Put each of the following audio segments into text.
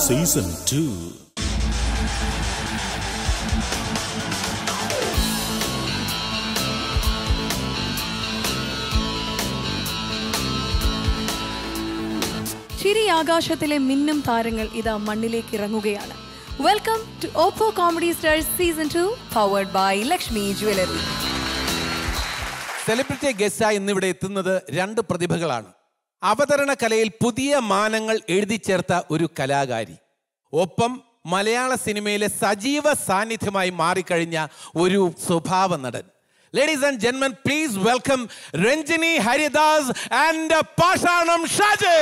Season 2. ചിരി ആകാശത്തിലെ മിന്നും താരങ്ങൾ ഇതാ മണ്ണിലേക്ക് ഇറങ്ങുകയാണ്. Welcome to Oppo comedy stars season 2 powered by Lakshmi jewellery. Celebrity ഗസ്റ്റായി ഇന്നിവിടെ എത്തുന്നത് രണ്ട് പ്രതിഭകളാണ്. അവതരണ കലയിൽ പുതിയ മാനങ്ങൾ എഴുതി ചേർത്ത ഒരു കലാകാരി, ഒപ്പം മലയാള സിനിമയിലെ സജീവ സാന്നിധ്യമായി മാറിക്കഴിഞ്ഞ ഒരു സ്വഭാവ നടൻ. Ladies and gentlemen, please welcome Ranjini Haridas and Pashanam Shaji.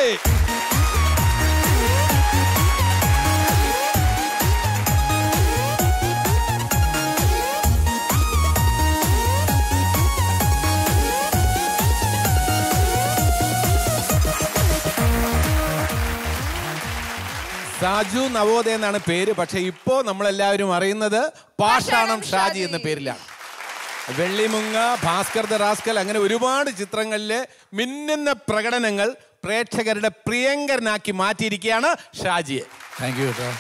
Saju Navodaya എന്നാണ് പേര്, പക്ഷെ ഇപ്പോ നമ്മളെല്ലാവരും അറിയുന്നത് പാഷാണം ഷാജി എന്ന പേരിലാണ്. വെള്ളിമുങ്ങ, ഭാസ്കർ ദ റാസ്കൽ, അങ്ങനെ ഒരുപാട് ചിത്രങ്ങളിലെ മിന്നുന്ന പ്രകടനങ്ങൾ പ്രേക്ഷകരുടെ പ്രിയങ്കരനാക്കി മാറ്റിയിരിക്കുകയാണ് ഷാജിയെ. താങ്ക് യു കേട്ടോ.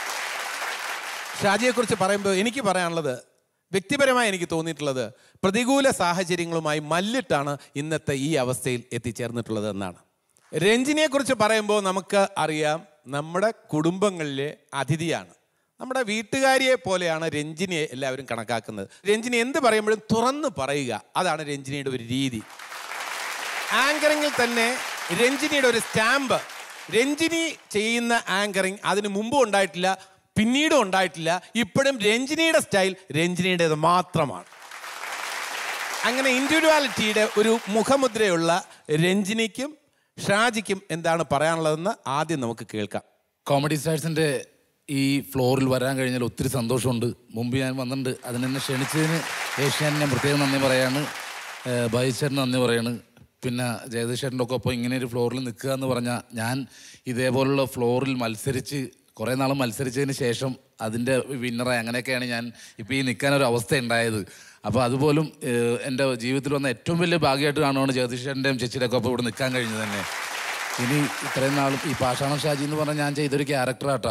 ഷാജിയെ കുറിച്ച് പറയുമ്പോൾ എനിക്ക് പറയാനുള്ളത്, വ്യക്തിപരമായി എനിക്ക് തോന്നിയിട്ടുള്ളത്, പ്രതികൂല സാഹചര്യങ്ങളുമായി മല്ലിട്ടാണ് ഇന്നത്തെ ഈ അവസ്ഥയിൽ എത്തിച്ചേർന്നിട്ടുള്ളത് എന്നാണ്. രഞ്ജിനിയെ കുറിച്ച് പറയുമ്പോൾ നമുക്ക് അറിയാം, നമ്മുടെ കുടുംബങ്ങളിലെ അതിഥിയാണ്. നമ്മുടെ വീട്ടുകാരിയെ പോലെയാണ് രഞ്ജിനിയെ എല്ലാവരും കണക്കാക്കുന്നത്. രഞ്ജിനി എന്ത് പറയുമ്പോഴും തുറന്ന് പറയുക, അതാണ് രഞ്ജിനിയുടെ ഒരു രീതി. ആങ്കറിങ്ങിൽ തന്നെ രഞ്ജിനിയുടെ ഒരു സ്റ്റാമ്പ്. രഞ്ജിനി ചെയ്യുന്ന ആങ്കറിങ് അതിന് മുമ്പും ഉണ്ടായിട്ടില്ല, പിന്നീടും ഉണ്ടായിട്ടില്ല. ഇപ്പോഴും രഞ്ജിനിയുടെ സ്റ്റൈൽ രഞ്ജിനിയുടേത് മാത്രമാണ്. അങ്ങനെ ഇൻഡിവിജ്വാലിറ്റിയുടെ ഒരു മുഖമുദ്രയുള്ള രഞ്ജിനിക്കും ഷാജിക്കും എന്താണ് പറയാനുള്ളതെന്ന് ആദ്യം നമുക്ക് കേൾക്കാം. കോമഡി സ്റ്റാർസിൻ്റെ ഈ ഫ്ലോറിൽ വരാൻ കഴിഞ്ഞാൽ ഒത്തിരി സന്തോഷമുണ്ട്. മുമ്പ് ഞാൻ വന്നിട്ടുണ്ട്. അതിനെന്നെ ക്ഷണിച്ചതിന് ഏഷ്യാനെ പ്രത്യേകം നന്ദി പറയാണ്, ബൈച്ചേട്ടന് നന്ദി പറയാണ്. പിന്നെ ജയതീഷേട്ടൻ്റെ ഒക്കെ ഒപ്പം ഇങ്ങനെ ഒരു ഫ്ലോറിൽ നിൽക്കുക എന്ന് പറഞ്ഞാൽ, ഞാൻ ഇതേപോലുള്ള ഫ്ലോറിൽ മത്സരിച്ച് കുറേ നാൾ മത്സരിച്ചതിന് ശേഷം അതിൻ്റെ വിന്നറായി അങ്ങനെയൊക്കെയാണ് ഞാൻ ഇപ്പോൾ ഈ നിൽക്കാനൊരു അവസ്ഥ ഉണ്ടായത്. അപ്പോൾ അതുപോലും എൻ്റെ ജീവിതത്തിൽ വന്ന ഏറ്റവും വലിയ ഭാഗ്യമായിട്ട് കാണുകയാണ് ജഗദീഷേട്ടൻ്റെയും ചേച്ചിയുടെയൊക്കെ അപ്പോൾ ഇവിടെ നിൽക്കാൻ കഴിഞ്ഞത് തന്നെ. ഇനി ഇത്രയും നാളും ഈ പാഷാണം ഷാജി എന്ന് പറഞ്ഞാൽ ഞാൻ ചെയ്തൊരു ക്യാരക്ടറാട്ടാ.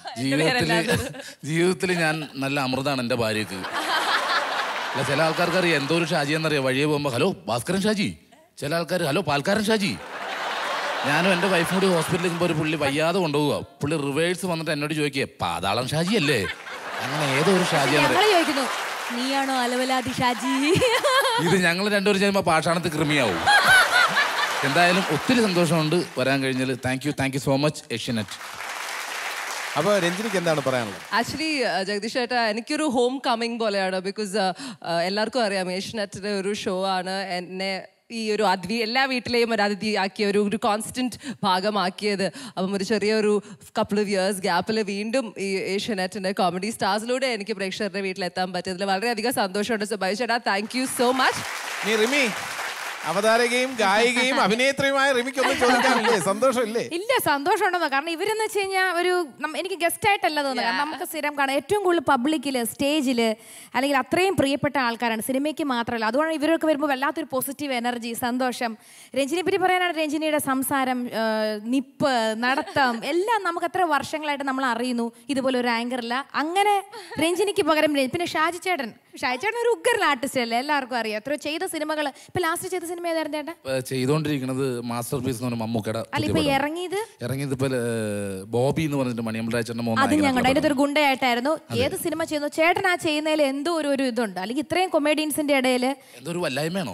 ജീവിതത്തിൽ ഞാൻ നല്ല അമൃതാണ് എൻ്റെ ഭാര്യക്ക്. അല്ല, ചില ആൾക്കാർക്ക് അറിയാം എന്തോ ഒരു ഷാജി എന്നറിയാം. വഴിയെ പോകുമ്പോൾ ഹലോ ഭാസ്കരൻ ഷാജി, ചില ആൾക്കാർ ഹലോ പാൽക്കാരൻ ഷാജി. ഞാനും എൻ്റെ വൈഫും കൂടി ഹോസ്പിറ്റലിൽ നിൽക്കുമ്പോൾ ഒരു പുള്ളി വയ്യാതെ കൊണ്ടുപോകുക. പുള്ളി റിവേഴ്സ് വന്നിട്ട് എന്നോട് ചോദിക്കുക, പാതാളം ഷാജി അല്ലേ? അങ്ങനെ ഏതോ ഒരു ഷാജിയാണ്. നീയാണോ അലവലാതി ഷാജി? ഇത് ഞങ്ങൾ രണ്ടുപേരും ചെയ്യുമ്പോൾ പാഷാണത്ത് കൃമിയാവും. എന്തായാലും ഒത്തിരി സന്തോഷമുണ്ട് വരാൻ കഴിഞ്ഞാൽ. Thank you so much Asianet. അപ്പോൾ രഞ്ജിനിക്ക് എന്താണ് പറയാനുള്ളത്? ആക്ച്വലി ജഗദീഷ് ചേട്ടാ, എനിക്കൊരു ഹോം കമ്മിങ് പോലെയാണ്. ബിക്കോസ് എല്ലാവർക്കും അറിയാം ഏഷ്യനെറ്റിൻ്റെ ഒരു ഷോ ആണ് എന്നെ ഈ ഒരു എല്ലാ വീട്ടിലെയും ഒരു അതിഥി ആക്കിയ ഒരു കോൺസ്റ്റന്റ് ഭാഗമാക്കിയത്. അപ്പം ഒരു ചെറിയൊരു കപ്പിൾ ഓഫ് ഇയേഴ്സ് ഗ്യാപ്പിൽ വീണ്ടും ഈ ഏഷ്യാനെറ്റിൻ്റെ കോമഡി സ്റ്റാർസിലൂടെ എനിക്ക് പ്രേക്ഷകരുടെ വീട്ടിലെത്താൻ പറ്റിയതിൽ വളരെയധികം സന്തോഷമുണ്ട്. സോ ബൈ ചേട്ടാ, താങ്ക് യു സോ മച്ച്. നീ റിമി, അവതാരകയും ഗായികയും അഭിനേത്രിയുമായ റിമിക്കൊന്നും ചോദിക്കാനില്ലേ? സന്തോഷമില്ലേ? ഇല്ല, സന്തോഷമുണ്ടെന്നോ. കാരണം ഇവരെന്ന് വെച്ച് കഴിഞ്ഞാൽ ഒരു എനിക്ക് ഗസ്റ്റ് ആയിട്ടല്ല തോന്നുന്നത്. കാരണം നമുക്ക് സ്ഥിരം കാണാം, ഏറ്റവും കൂടുതൽ പബ്ലിക്കില്, സ്റ്റേജില്, അല്ലെങ്കിൽ അത്രയും പ്രിയപ്പെട്ട ആൾക്കാരാണ്, സിനിമയ്ക്ക് മാത്രമല്ല. അതുകൊണ്ട് ഇവരൊക്കെ വരുമ്പോൾ വല്ലാത്തൊരു പോസിറ്റീവ് എനർജി, സന്തോഷം. രഞ്ജിനിയെ പറ്റി പറയാനാണ്, രഞ്ജിനിയുടെ സംസാരം, നിപ്പ്, നടത്തം എല്ലാം നമുക്ക് എത്ര വർഷങ്ങളായിട്ട് നമ്മൾ അറിയുന്നു. ഇതുപോലെ ഒരു ആങ്കറില്ല. അങ്ങനെ രഞ്ജിനിക്ക് പകരം പിന്നെ ഷാജി ചേട്ടൻ ഒരു ഉഗ്രൻ ആർട്ടിസ്റ്റ് അല്ലേ, എല്ലാവർക്കും അറിയാം. എത്ര ചെയ്ത സിനിമകൾ. ഇപ്പൊ ലാസ്റ്റ് ചെയ്ത സിനിമ ഏതായിരുന്നു ചേട്ടാ? ചെയ്തോണ്ടിരിക്കുന്നത് മാസ്റ്റർ പീസ് എന്ന് പറഞ്ഞ മമ്മൂക്കയുടെ. അല്ല, ഇപ്പൊ ഇറങ്ങിയത് ഇപ്പൊ ബോബി എന്ന് പറഞ്ഞിട്ട് മണിയമ്പരാജന്റെ മോൻ. അത് ഞങ്ങളുടെ അതിന്റെ ഒരു ഗുണ്ടയായിട്ടായിരുന്നു. ഏത് സിനിമ ചെയ്യുന്നു ചേട്ടൻ? ആ ചെയ്യുന്നതിൽ എന്തോ ഒരു ഇതുണ്ട്, അല്ലെങ്കിൽ ഇത്രയും കൊമേഡിയൻസിന്റെ ഇടയിൽ എന്തോ ഒരു വല്ലായ്മയാണോ?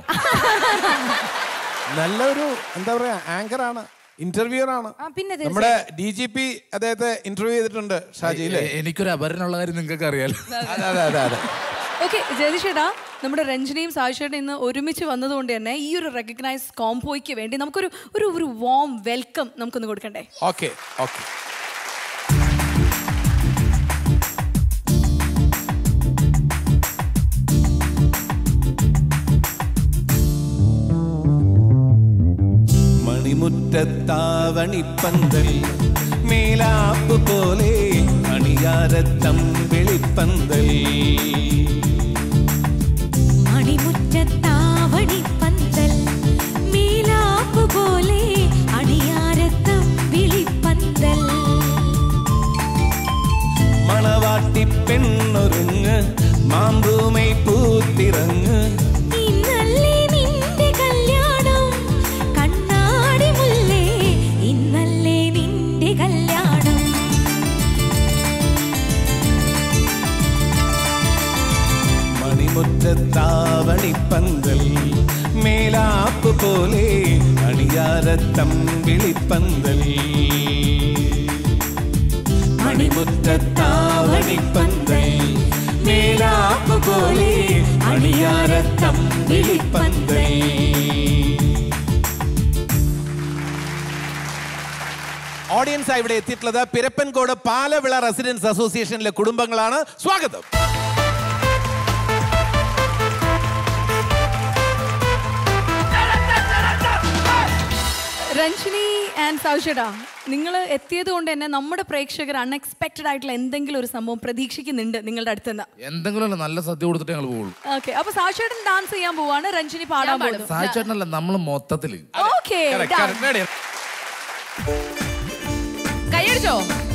നല്ലൊരു എന്താ പറയാ, ആങ്കറാണ്, ഇന്റർവ്യൂർ ആണ്. നമ്മുടെ DGP അദ്ദേഹത്തെ ഇന്റർവ്യൂ ചെയ്തിട്ടുണ്ട് ഷാജിയിലെ. എനിക്കൊരു അപരനുള്ള കാര്യം നിങ്ങൾക്ക് അറിയാലോ. അതെ. ഓക്കെ ജയതിഷേട്ടാ, നമ്മുടെ രഞ്ജിനിയും സാജിഷേട്ടനും ഇന്ന് ഒരുമിച്ച് വന്നതുകൊണ്ട് തന്നെ ഈ ഒരു റെക്കഗ്നൈസ് കോംബോയ്ക്ക് വേണ്ടി നമുക്കൊരു ഒരു വാം വെൽക്കം നമുക്കൊന്ന് കൊടുക്കണ്ടേ? ഓക്കെ. മണിമുറ്റത്താവണിപ്പന്തൽ മേലാപ്പ് പോലെ അണിയാരത്തം വെളിപ്പന്തൽ. മണിമുറ്റത്താവണിപ്പന്തൽ മേലാപ്പ് പോലെ അണിയാരത്തം വിളിപ്പന്തൽ. പെണ്ണൊരുങ്ങ് മാമ്പൂമൈ പൂത്തിറങ്ങ് ഇന്നല്ലേ നിന്റെ കല്യാണം കണ്ണാടി മുല്ലേ ഇന്നല്ലേ നിന്റെ കല്യാണം മണിമുറ്റത്താവണിപ്പന്തൽ മേലാപ്പ് പോലെ അണിയാരത്തമ്പിളിപ്പന്തൽ മണിമുറ്റത്താവണിപ്പന്തൽ മേലാപ്പ് പോലെ അണിയാരത്തമ്പിളിപ്പന്തൽ. ഓഡിയൻസ് ഇവിടെ എത്തിയിട്ടുള്ളത് പിരപ്പൻകോട് പാലവിള റെസിഡൻസ് അസോസിയേഷനിലെ കുടുംബങ്ങളാണ്. സ്വാഗതം. രഞ്ജിനി ആൻഡ് സൗഷേട്ടാ, നിങ്ങൾ എത്തിയത് കൊണ്ട് തന്നെ നമ്മുടെ പ്രേക്ഷകർ അൺഎക്സ്പെക്ടഡ് ആയിട്ടുള്ള എന്തെങ്കിലും ഒരു സംഭവം പ്രതീക്ഷിക്കുന്നുണ്ട് നിങ്ങളുടെ അടുത്ത് നിന്ന്. എന്തെങ്കിലും നല്ല സദ്യ കൊടുത്തിട്ട് ഞങ്ങൾ പോകുള്ളൂ. ഓക്കെ, അപ്പൊ സൗഷേട്ടൻ ഡാൻസ് ചെയ്യാൻ പോവാണ്, രഞ്ജിനി പാടാൻ പോകുന്നു. സായിച്ചേട്ടനല്ല, നമ്മൾ മൊത്തത്തില്. ഓക്കെ, കൈയടിച്ചോ?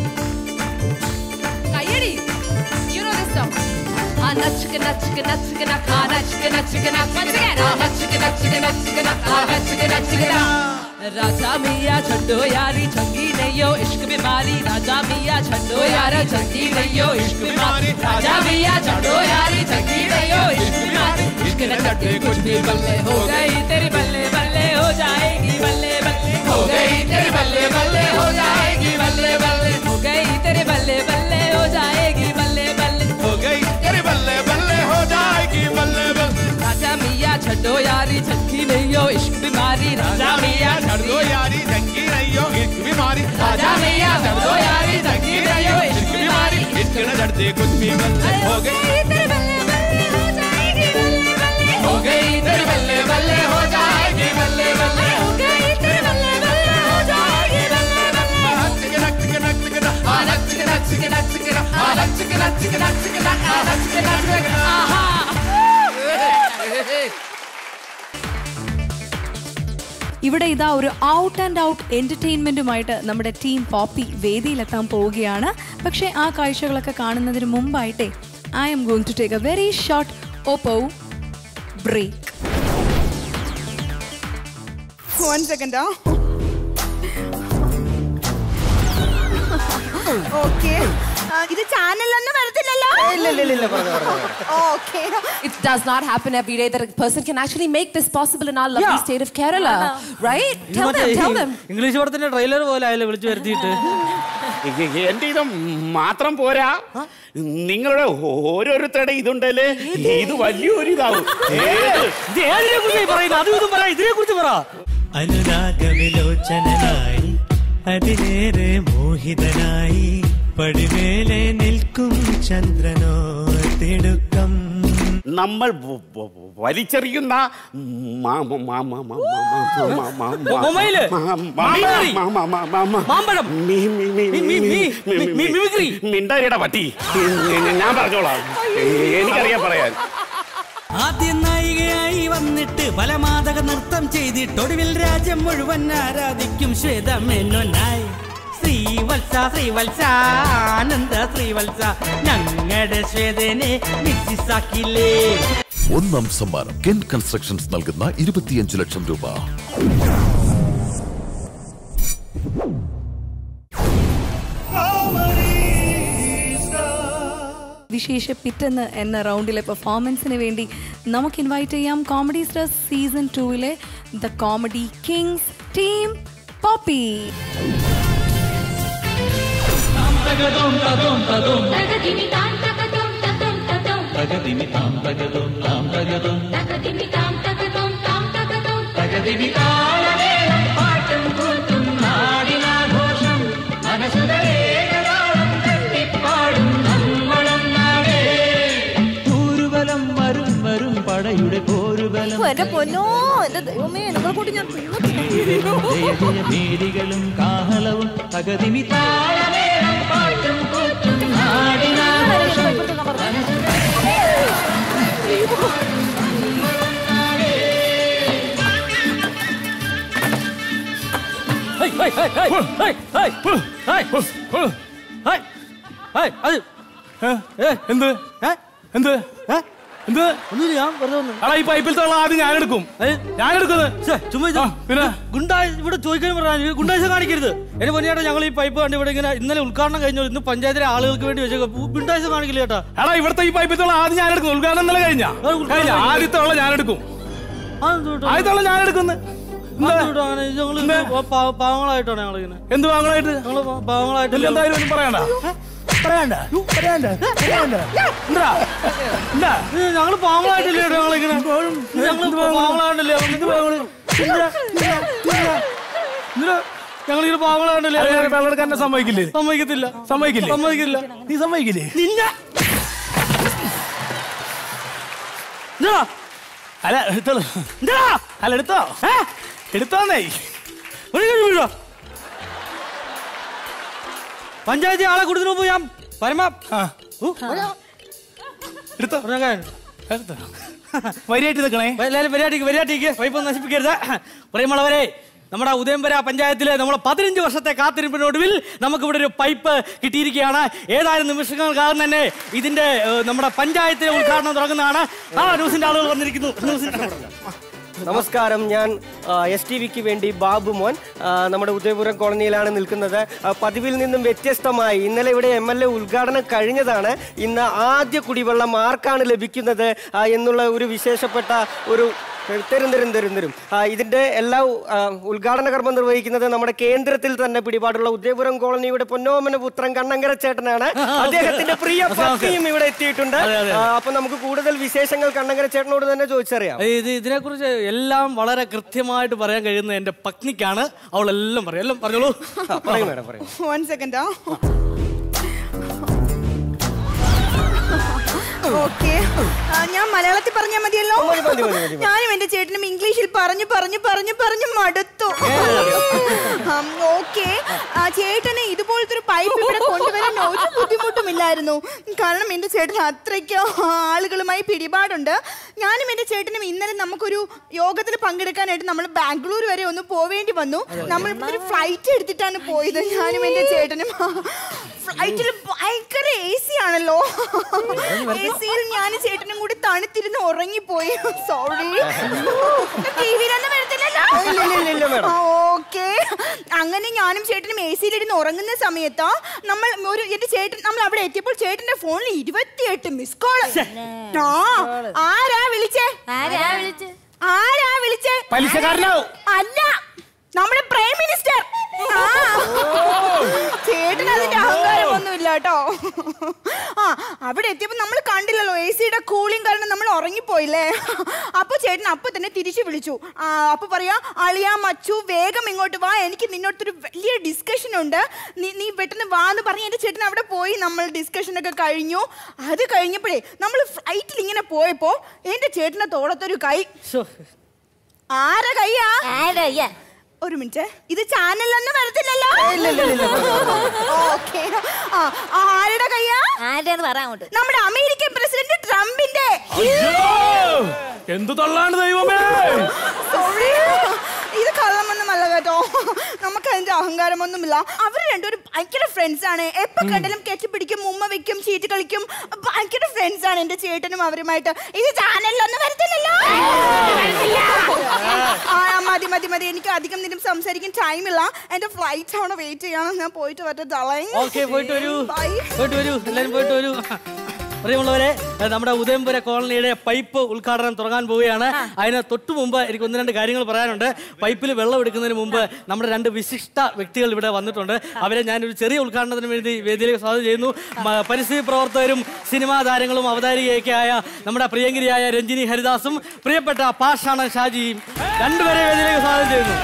കൈയടി. You know this song. Nachka nachka nachka nachka nachka nachka nachka nachka nachka nachka nachka. राजा मियाँ छड्डो यारी चंगी नहीं हो इश्क बीमारी. राजा मियाँ छड्डो यार चंगी नहीं हो इश्क बीमारी. राजा मियाँ छड्डो यारी चंगी नहीं हो इश्क बीमारी. इश्क न चटे कुछ भी बल्ले हो गई तेरी बल्ले बल्ले हो जाएगी बल्ले बल्ले हो गई तेरी बल्ले बल्ले हो जाएगी बल्ले बल्ले हो गई तेरी बल्ले बल्ले हो जाएगी बल्ले बल्ले हो गई तेरी बल्ले बल्ले हो जाएगी बल्ले बल्ले. राजा मियाँ छड्डो यारी चंगी नहीं हो इश्क बीमारी. राजा मियाँ छड्डो यारी चंगी नहीं हो इश्क बीमारी. राजा मियाँ छड्डो यारी चंगी नहीं हो इश्क बीमारी. इश्क न चढ़ते कुछ भी बल्ले हो गई तेरे बल्ले बल्ले हो जाएगी बल्ले बल्ले हो गई तेरी बल्ले बल्ले हो जाएगी बल्ले बल्ले हो गई तेरे बल्ले बल्ले हो जाएगी बल्ले बल्ले. ഇവിടെ ഇതാ ഒരു ഔട്ട് ആൻഡ് ഔട്ട് എന്റർടൈൻമെന്റുമായിട്ട് നമ്മുടെ ടീം പോപ്പി വേദിയിലെത്താൻ പോവുകയാണ്. പക്ഷേ ആ കാഴ്ചകളൊക്കെ കാണുന്നതിന് മുമ്പായിട്ടേ I am going to take a very short Oppo break. 1 second. Okay, ഇത് ചാനലൊന്നും വരത്തില്ലല്ലോ. Okay, It does not happen every day that a person can actually make this possible in our lovely state of Kerala, right? Tell them. English പടത്തിന്റെ trailer പോലെ ആയാലും വിളിച്ചു വരുത്തിയിട്ട് എന്റെ ഇത് മാത്രം പോരാ, നിങ്ങളുടെ ഓരോരുത്തരുടെ ഇതുണ്ടല്ലേ, ഇത് വലിയൊരു ഇതാവും. ഇതിനെ കുറിച്ച് പറയുന്നത് അതും ഇതും പറ, ഇതിനെ കുറിച്ച് പറ. അനുരാഗവിലോചനായി അതിലേറെ മോഹിതനായി പടിമേലെ നിൽക്കും ചന്ദ്രനോ തിടുക്കം. നമ്മൾ വലിച്ചെറിയുന്ന മിണ്ടാരിയുടെ പട്ടി ഞാൻ പറഞ്ഞോളാം, എനിക്കറിയാൻ പറയാൻ. ആദ്യ നായികയായി വന്നിട്ട് പല മാതക നൃത്തം ചെയ്തിട്ട് ഒടുവിൽ രാജ്യം മുഴുവൻ ആരാധിക്കും ശ്വേത മേനോനായി. ശ്രീവത്സ ശ്രീവത്സ ആനന്ദ ശ്രീവത്സ ഞങ്ങളുടെ ശ്വേതനെ മിസ്സിസാക്കില്ലേ. ഒന്നാം സമ്മാനം കെൻ കൺസ്ട്രക്ഷൻസ് നൽകുന്ന 25 ലക്ഷം രൂപ. വിശേഷ പിറ്റെന്ന് എന്ന റൗണ്ടിലെ പെർഫോമൻസിന് വേണ്ടി നമുക്ക് ഇൻവൈറ്റ് ചെയ്യാം comedy stars season 2 the comedy kings team poppy. പടയുടെ പോരുബലം ഭീതികളും കാഹളവും തകതിമി താളമേളം പാട്ടും കൂത്തും നാടിനാഘോഷം. എന്ത് എന്ത് എന്ത് ഒന്നുമില്ല, ഞാൻ വെറുതെ വന്നു. അടാ ഈ പൈപ്പിൽ തൊള്ള ആദ്യം ഞാനെടുക്കും. ചുമ്മാ പിന്നെ ഇവിടെ ചോദിക്കാൻ പറഞ്ഞാൽ ഗുണ്ടാഴ്ച കാണിക്കരുത്. എന്നെ പൊന്നിയേട്ടാ, ഞങ്ങൾ ഈ പൈപ്പ് കണ്ട് ഇവിടെ ഇങ്ങനെ ഇന്നലെ ഉദ്ഘാടനം കഴിഞ്ഞു. ഇന്ന് പഞ്ചായത്തിലെ ആളുകൾക്ക് വേണ്ടി വെച്ച ഗുണ്ടാഴ്ച കാണിക്കില്ല ചേട്ടാ. എടാ ഇവിടുത്തെ ഈ പൈപ്പിൽ തൊള്ള ആദ്യം ഞാനെടുക്കും. ഉദ്ഘാടനം ഇന്നലെ കഴിഞ്ഞ ആദ്യത്തെ ഉള്ള ഞാനെടുക്കും. ആദ്യത്തെ ഉള്ള ഞാനെടുക്കുന്നു. പാവങ്ങളായിട്ടാണ് ഞങ്ങളിങ്ങനെ. എന്ത് പാവങ്ങളായിട്ട്? പാവങ്ങളായിട്ട് എന്തായാലും ഒന്നും പറയണ്ട. ഞങ്ങള് പാവങ്ങളായിട്ടില്ലേ ഞങ്ങളിങ്ങനെ? പാവങ്ങളായിട്ടില്ലേ? ഞങ്ങളിങ്ങനെ പാവങ്ങളായിട്ടില്ലേ? വെള്ളമെടുക്കാൻ സമ്മതിക്കില്ലേ? സമ്മതിക്കത്തില്ല. സമ്മതിക്കില്ല. സമ്മതിക്കില്ല. നീ സമ്മതിക്കില്ലേ? അല്ല എടുത്തോളൂ. അല്ല എടുത്തോ. എടുത്തോന്നേ. പഞ്ചായത്ത് ആളെ കൊടുത്തു മുമ്പ് ഞാൻ പരമാ എടുത്തോ. വരിയായിട്ട് നിൽക്കണേ. എല്ലാവരും വരിയാട്ടിക്ക് പൈപ്പ് നശിപ്പിക്കരുത്. പ്രിയമുള്ളവരെ, നമ്മുടെ ഉദയംപുര പഞ്ചായത്തിലെ നമ്മളെ 15 വർഷത്തെ കാത്തിരിപ്പിനൊടുവിൽ നമുക്കിവിടെ ഒരു പൈപ്പ് കിട്ടിയിരിക്കുകയാണ്. ഏതാനും നിമിഷങ്ങൾക്കകം തന്നെ ഇതിന്റെ നമ്മുടെ പഞ്ചായത്തിലെ ഉദ്ഘാടനം തുടങ്ങുന്നതാണ്. ന്യൂസിന്റെ ആളുകൾ വന്നിരിക്കുന്നു. നമസ്കാരം, ഞാൻ STVക്ക് വേണ്ടി ബാബു മോൻ. നമ്മുടെ ഉദയപുരം കോളനിയിലാണ് നിൽക്കുന്നത്. പതിവിൽ നിന്നും വ്യത്യസ്തമായി ഇന്നലെ ഇവിടെ MLA ഉദ്ഘാടനം കഴിഞ്ഞതാണ്. ഇന്ന് ആദ്യ കുടിവെള്ളം ആർക്കാണ് ലഭിക്കുന്നത് എന്നുള്ള ഒരു വിശേഷപ്പെട്ട ഒരു തരും ഇതിന്റെ എല്ലാ ഉദ്ഘാടന കർമ്മം നിർവഹിക്കുന്നത് നമ്മുടെ കേന്ദ്രത്തിൽ തന്നെ പിടിപാടുള്ള ഉദയപുരം കോളനിയുടെ പൊന്നോമന പുത്രൻ കണ്ണങ്കര ചേട്ടനാണ്. അദ്ദേഹത്തിന്റെ പ്രിയ പത്നിയും ഇവിടെ എത്തിയിട്ടുണ്ട്. അപ്പൊ നമുക്ക് കൂടുതൽ വിശേഷങ്ങൾ കണ്ണങ്കര ചേട്ടനോട് തന്നെ ചോദിച്ചറിയാം. ഇതിനെക്കുറിച്ച് എല്ലാം വളരെ കൃത്യമായിട്ട് പറയാൻ കഴിയുന്ന എന്റെ പത്നിക്കാണ്. അവളെല്ലാം പറയും. എല്ലാം പറഞ്ഞോളൂ. പറയും മേഡം, പറയും. 1 സെക്കൻഡാ. ഓക്കെ, ഞാൻ മലയാളത്തിൽ പറഞ്ഞാൽ മതിയല്ലോ. ഞാനും എന്റെ ചേട്ടനും ഇംഗ്ലീഷിൽ പറഞ്ഞു മടുത്തു. ഓക്കെ, ചേട്ടന് ഇതുപോലത്തെ ഒരു പൈപ്പ് ഇവിടെ കൊണ്ടുവരാൻ ഒരു ബുദ്ധിമുട്ടുമില്ലായിരുന്നു. കാരണം എന്റെ ചേട്ടന് അത്രയ്ക്ക് ആളുകളുമായി പിടിപാടുണ്ട്. ഞാനും എന്റെ ചേട്ടനും ഇന്നലെ നമുക്കൊരു യോഗത്തിൽ പങ്കെടുക്കാനായിട്ട് നമ്മൾ ബാംഗ്ലൂർ വരെ ഒന്ന് പോവേണ്ടി വന്നു. നമ്മൾ ഇവിടെ ഒരു ഫ്ലൈറ്റ് എടുത്തിട്ടാണ് പോയത്. ഞാനും എന്റെ ചേട്ടനും ഫ്ലൈറ്റിൽ ഭയങ്കര AC ആണല്ലോ. AC-യിൽ ഞാനും ചേട്ടനും കൂടി തണുത്തിരുന്ന് ഉറങ്ങിപ്പോയി. സോറി. ഓക്കെ, അങ്ങനെ ഞാനും ചേട്ടനും AC-യിലിരുന്ന് ഉറങ്ങുന്ന സമയത്ത് നമ്മൾ അവിടെ എത്തിയപ്പോൾ ചേട്ടന്റെ ഫോണിൽ 28 മിസ് കോൾ. ആരാ വിളിച്ചേ? അല്ല, നമ്മുടെ പ്രൈം മിനിസ്റ്റർ. ചേട്ടൻ അതിന്റെ അഹങ്കാരമൊന്നുമില്ല കേട്ടോ. അവിടെ എത്തിയപ്പോ നമ്മൾ കണ്ടില്ലല്ലോ, AC-യുടെ കൂളിംഗ് കാരണം നമ്മൾ ഉറങ്ങിപ്പോയില്ലേ. അപ്പൊ ചേട്ടൻ അപ്പൊ തന്നെ തിരിച്ചു വിളിച്ചു. അപ്പൊ പറയാ, അളിയാ മച്ചു വേഗം ഇങ്ങോട്ട് വാ, എനിക്ക് നിന്നോടത്തൊരു വലിയ ഡിസ്കഷൻ ഉണ്ട്, നീ പെട്ടെന്ന് വാ എന്ന് പറഞ്ഞ് എന്റെ ചേട്ടൻ അവിടെ പോയി. നമ്മൾ ഡിസ്കഷൻ ഒക്കെ കഴിഞ്ഞു. അത് കഴിഞ്ഞപ്പോഴേ നമ്മൾ ഫ്ലൈറ്റിൽ ഇങ്ങനെ പോയപ്പോ എന്റെ ചേട്ടന്റെ തോളത്തൊരു കൈ. ആരാ കൈയാ? ഒരു മിനിറ്റ്, ഇത് ചാനലൊന്നും വരത്തില്ലല്ലോ. ഓക്കെ, ആരുടെ കയ്യാ? നമ്മുടെ അമേരിക്കൻ പ്രസിഡന്റ് ട്രംപിന്റെ. എന്ത് തള്ളാണ് ദൈവമേ. സോറി, ഇത് കള്ളമൊന്നുമല്ല കേട്ടോ. നമുക്ക് അതിന്റെ അഹങ്കാരമൊന്നുമില്ല. അവർ രണ്ടുപേരും ഭയങ്കര ഫ്രണ്ട്സ് ആണ്. എപ്പോ കണ്ടാലും കെട്ടിപ്പിടിക്കും, ഉമ്മ വെക്കും, ചീറ്റ് കളിക്കും. ഭയങ്കര ഫ്രണ്ട്സ് ആണ് എന്റെ ചേട്ടനും അവരുമായിട്ട്. ഇത് ചാനലിലൊന്നും വരത്തില്ലല്ലോ. മതി, എനിക്ക് അധികം നിന്നും സംസാരിക്കാൻ ടൈമില്ല. എന്റെ ഫ്ലൈറ്റ് അവിടെ വെയിറ്റ് ചെയ്യണം. ഞാൻ പോയിട്ട് വരട്ടെ. പോയിട്ട് വരൂ. പ്രിയമുള്ളവരെ, നമ്മുടെ ഉദയംപുര കോളനിയുടെ പൈപ്പ് ഉദ്ഘാടനം തുടങ്ങാൻ പോവുകയാണ്. അതിന് തൊട്ടു മുമ്പ് എനിക്ക് 1-2 കാര്യങ്ങൾ പറയാനുണ്ട്. പൈപ്പിൽ വെള്ളം എടുക്കുന്നതിന് മുമ്പ് നമ്മുടെ 2 വിശിഷ്ട വ്യക്തികൾ ഇവിടെ വന്നിട്ടുണ്ട്. അവരെ ഞാനൊരു ചെറിയ ഉദ്ഘാടനത്തിന് വേണ്ടി വേദിയിലേക്ക് സ്വാഗതം ചെയ്യുന്നു. പരിസ്ഥിതി പ്രവർത്തകരും സിനിമാ താരങ്ങളും അവതാരികയൊക്കെ ആയ നമ്മുടെ പ്രിയങ്കരിയായ രഞ്ജിനി ഹരിദാസും പ്രിയപ്പെട്ട പാഷാണൻ ഷാജിയും രണ്ടുപേരെ വേദിയിലേക്ക് സ്വാഗതം ചെയ്യുന്നു.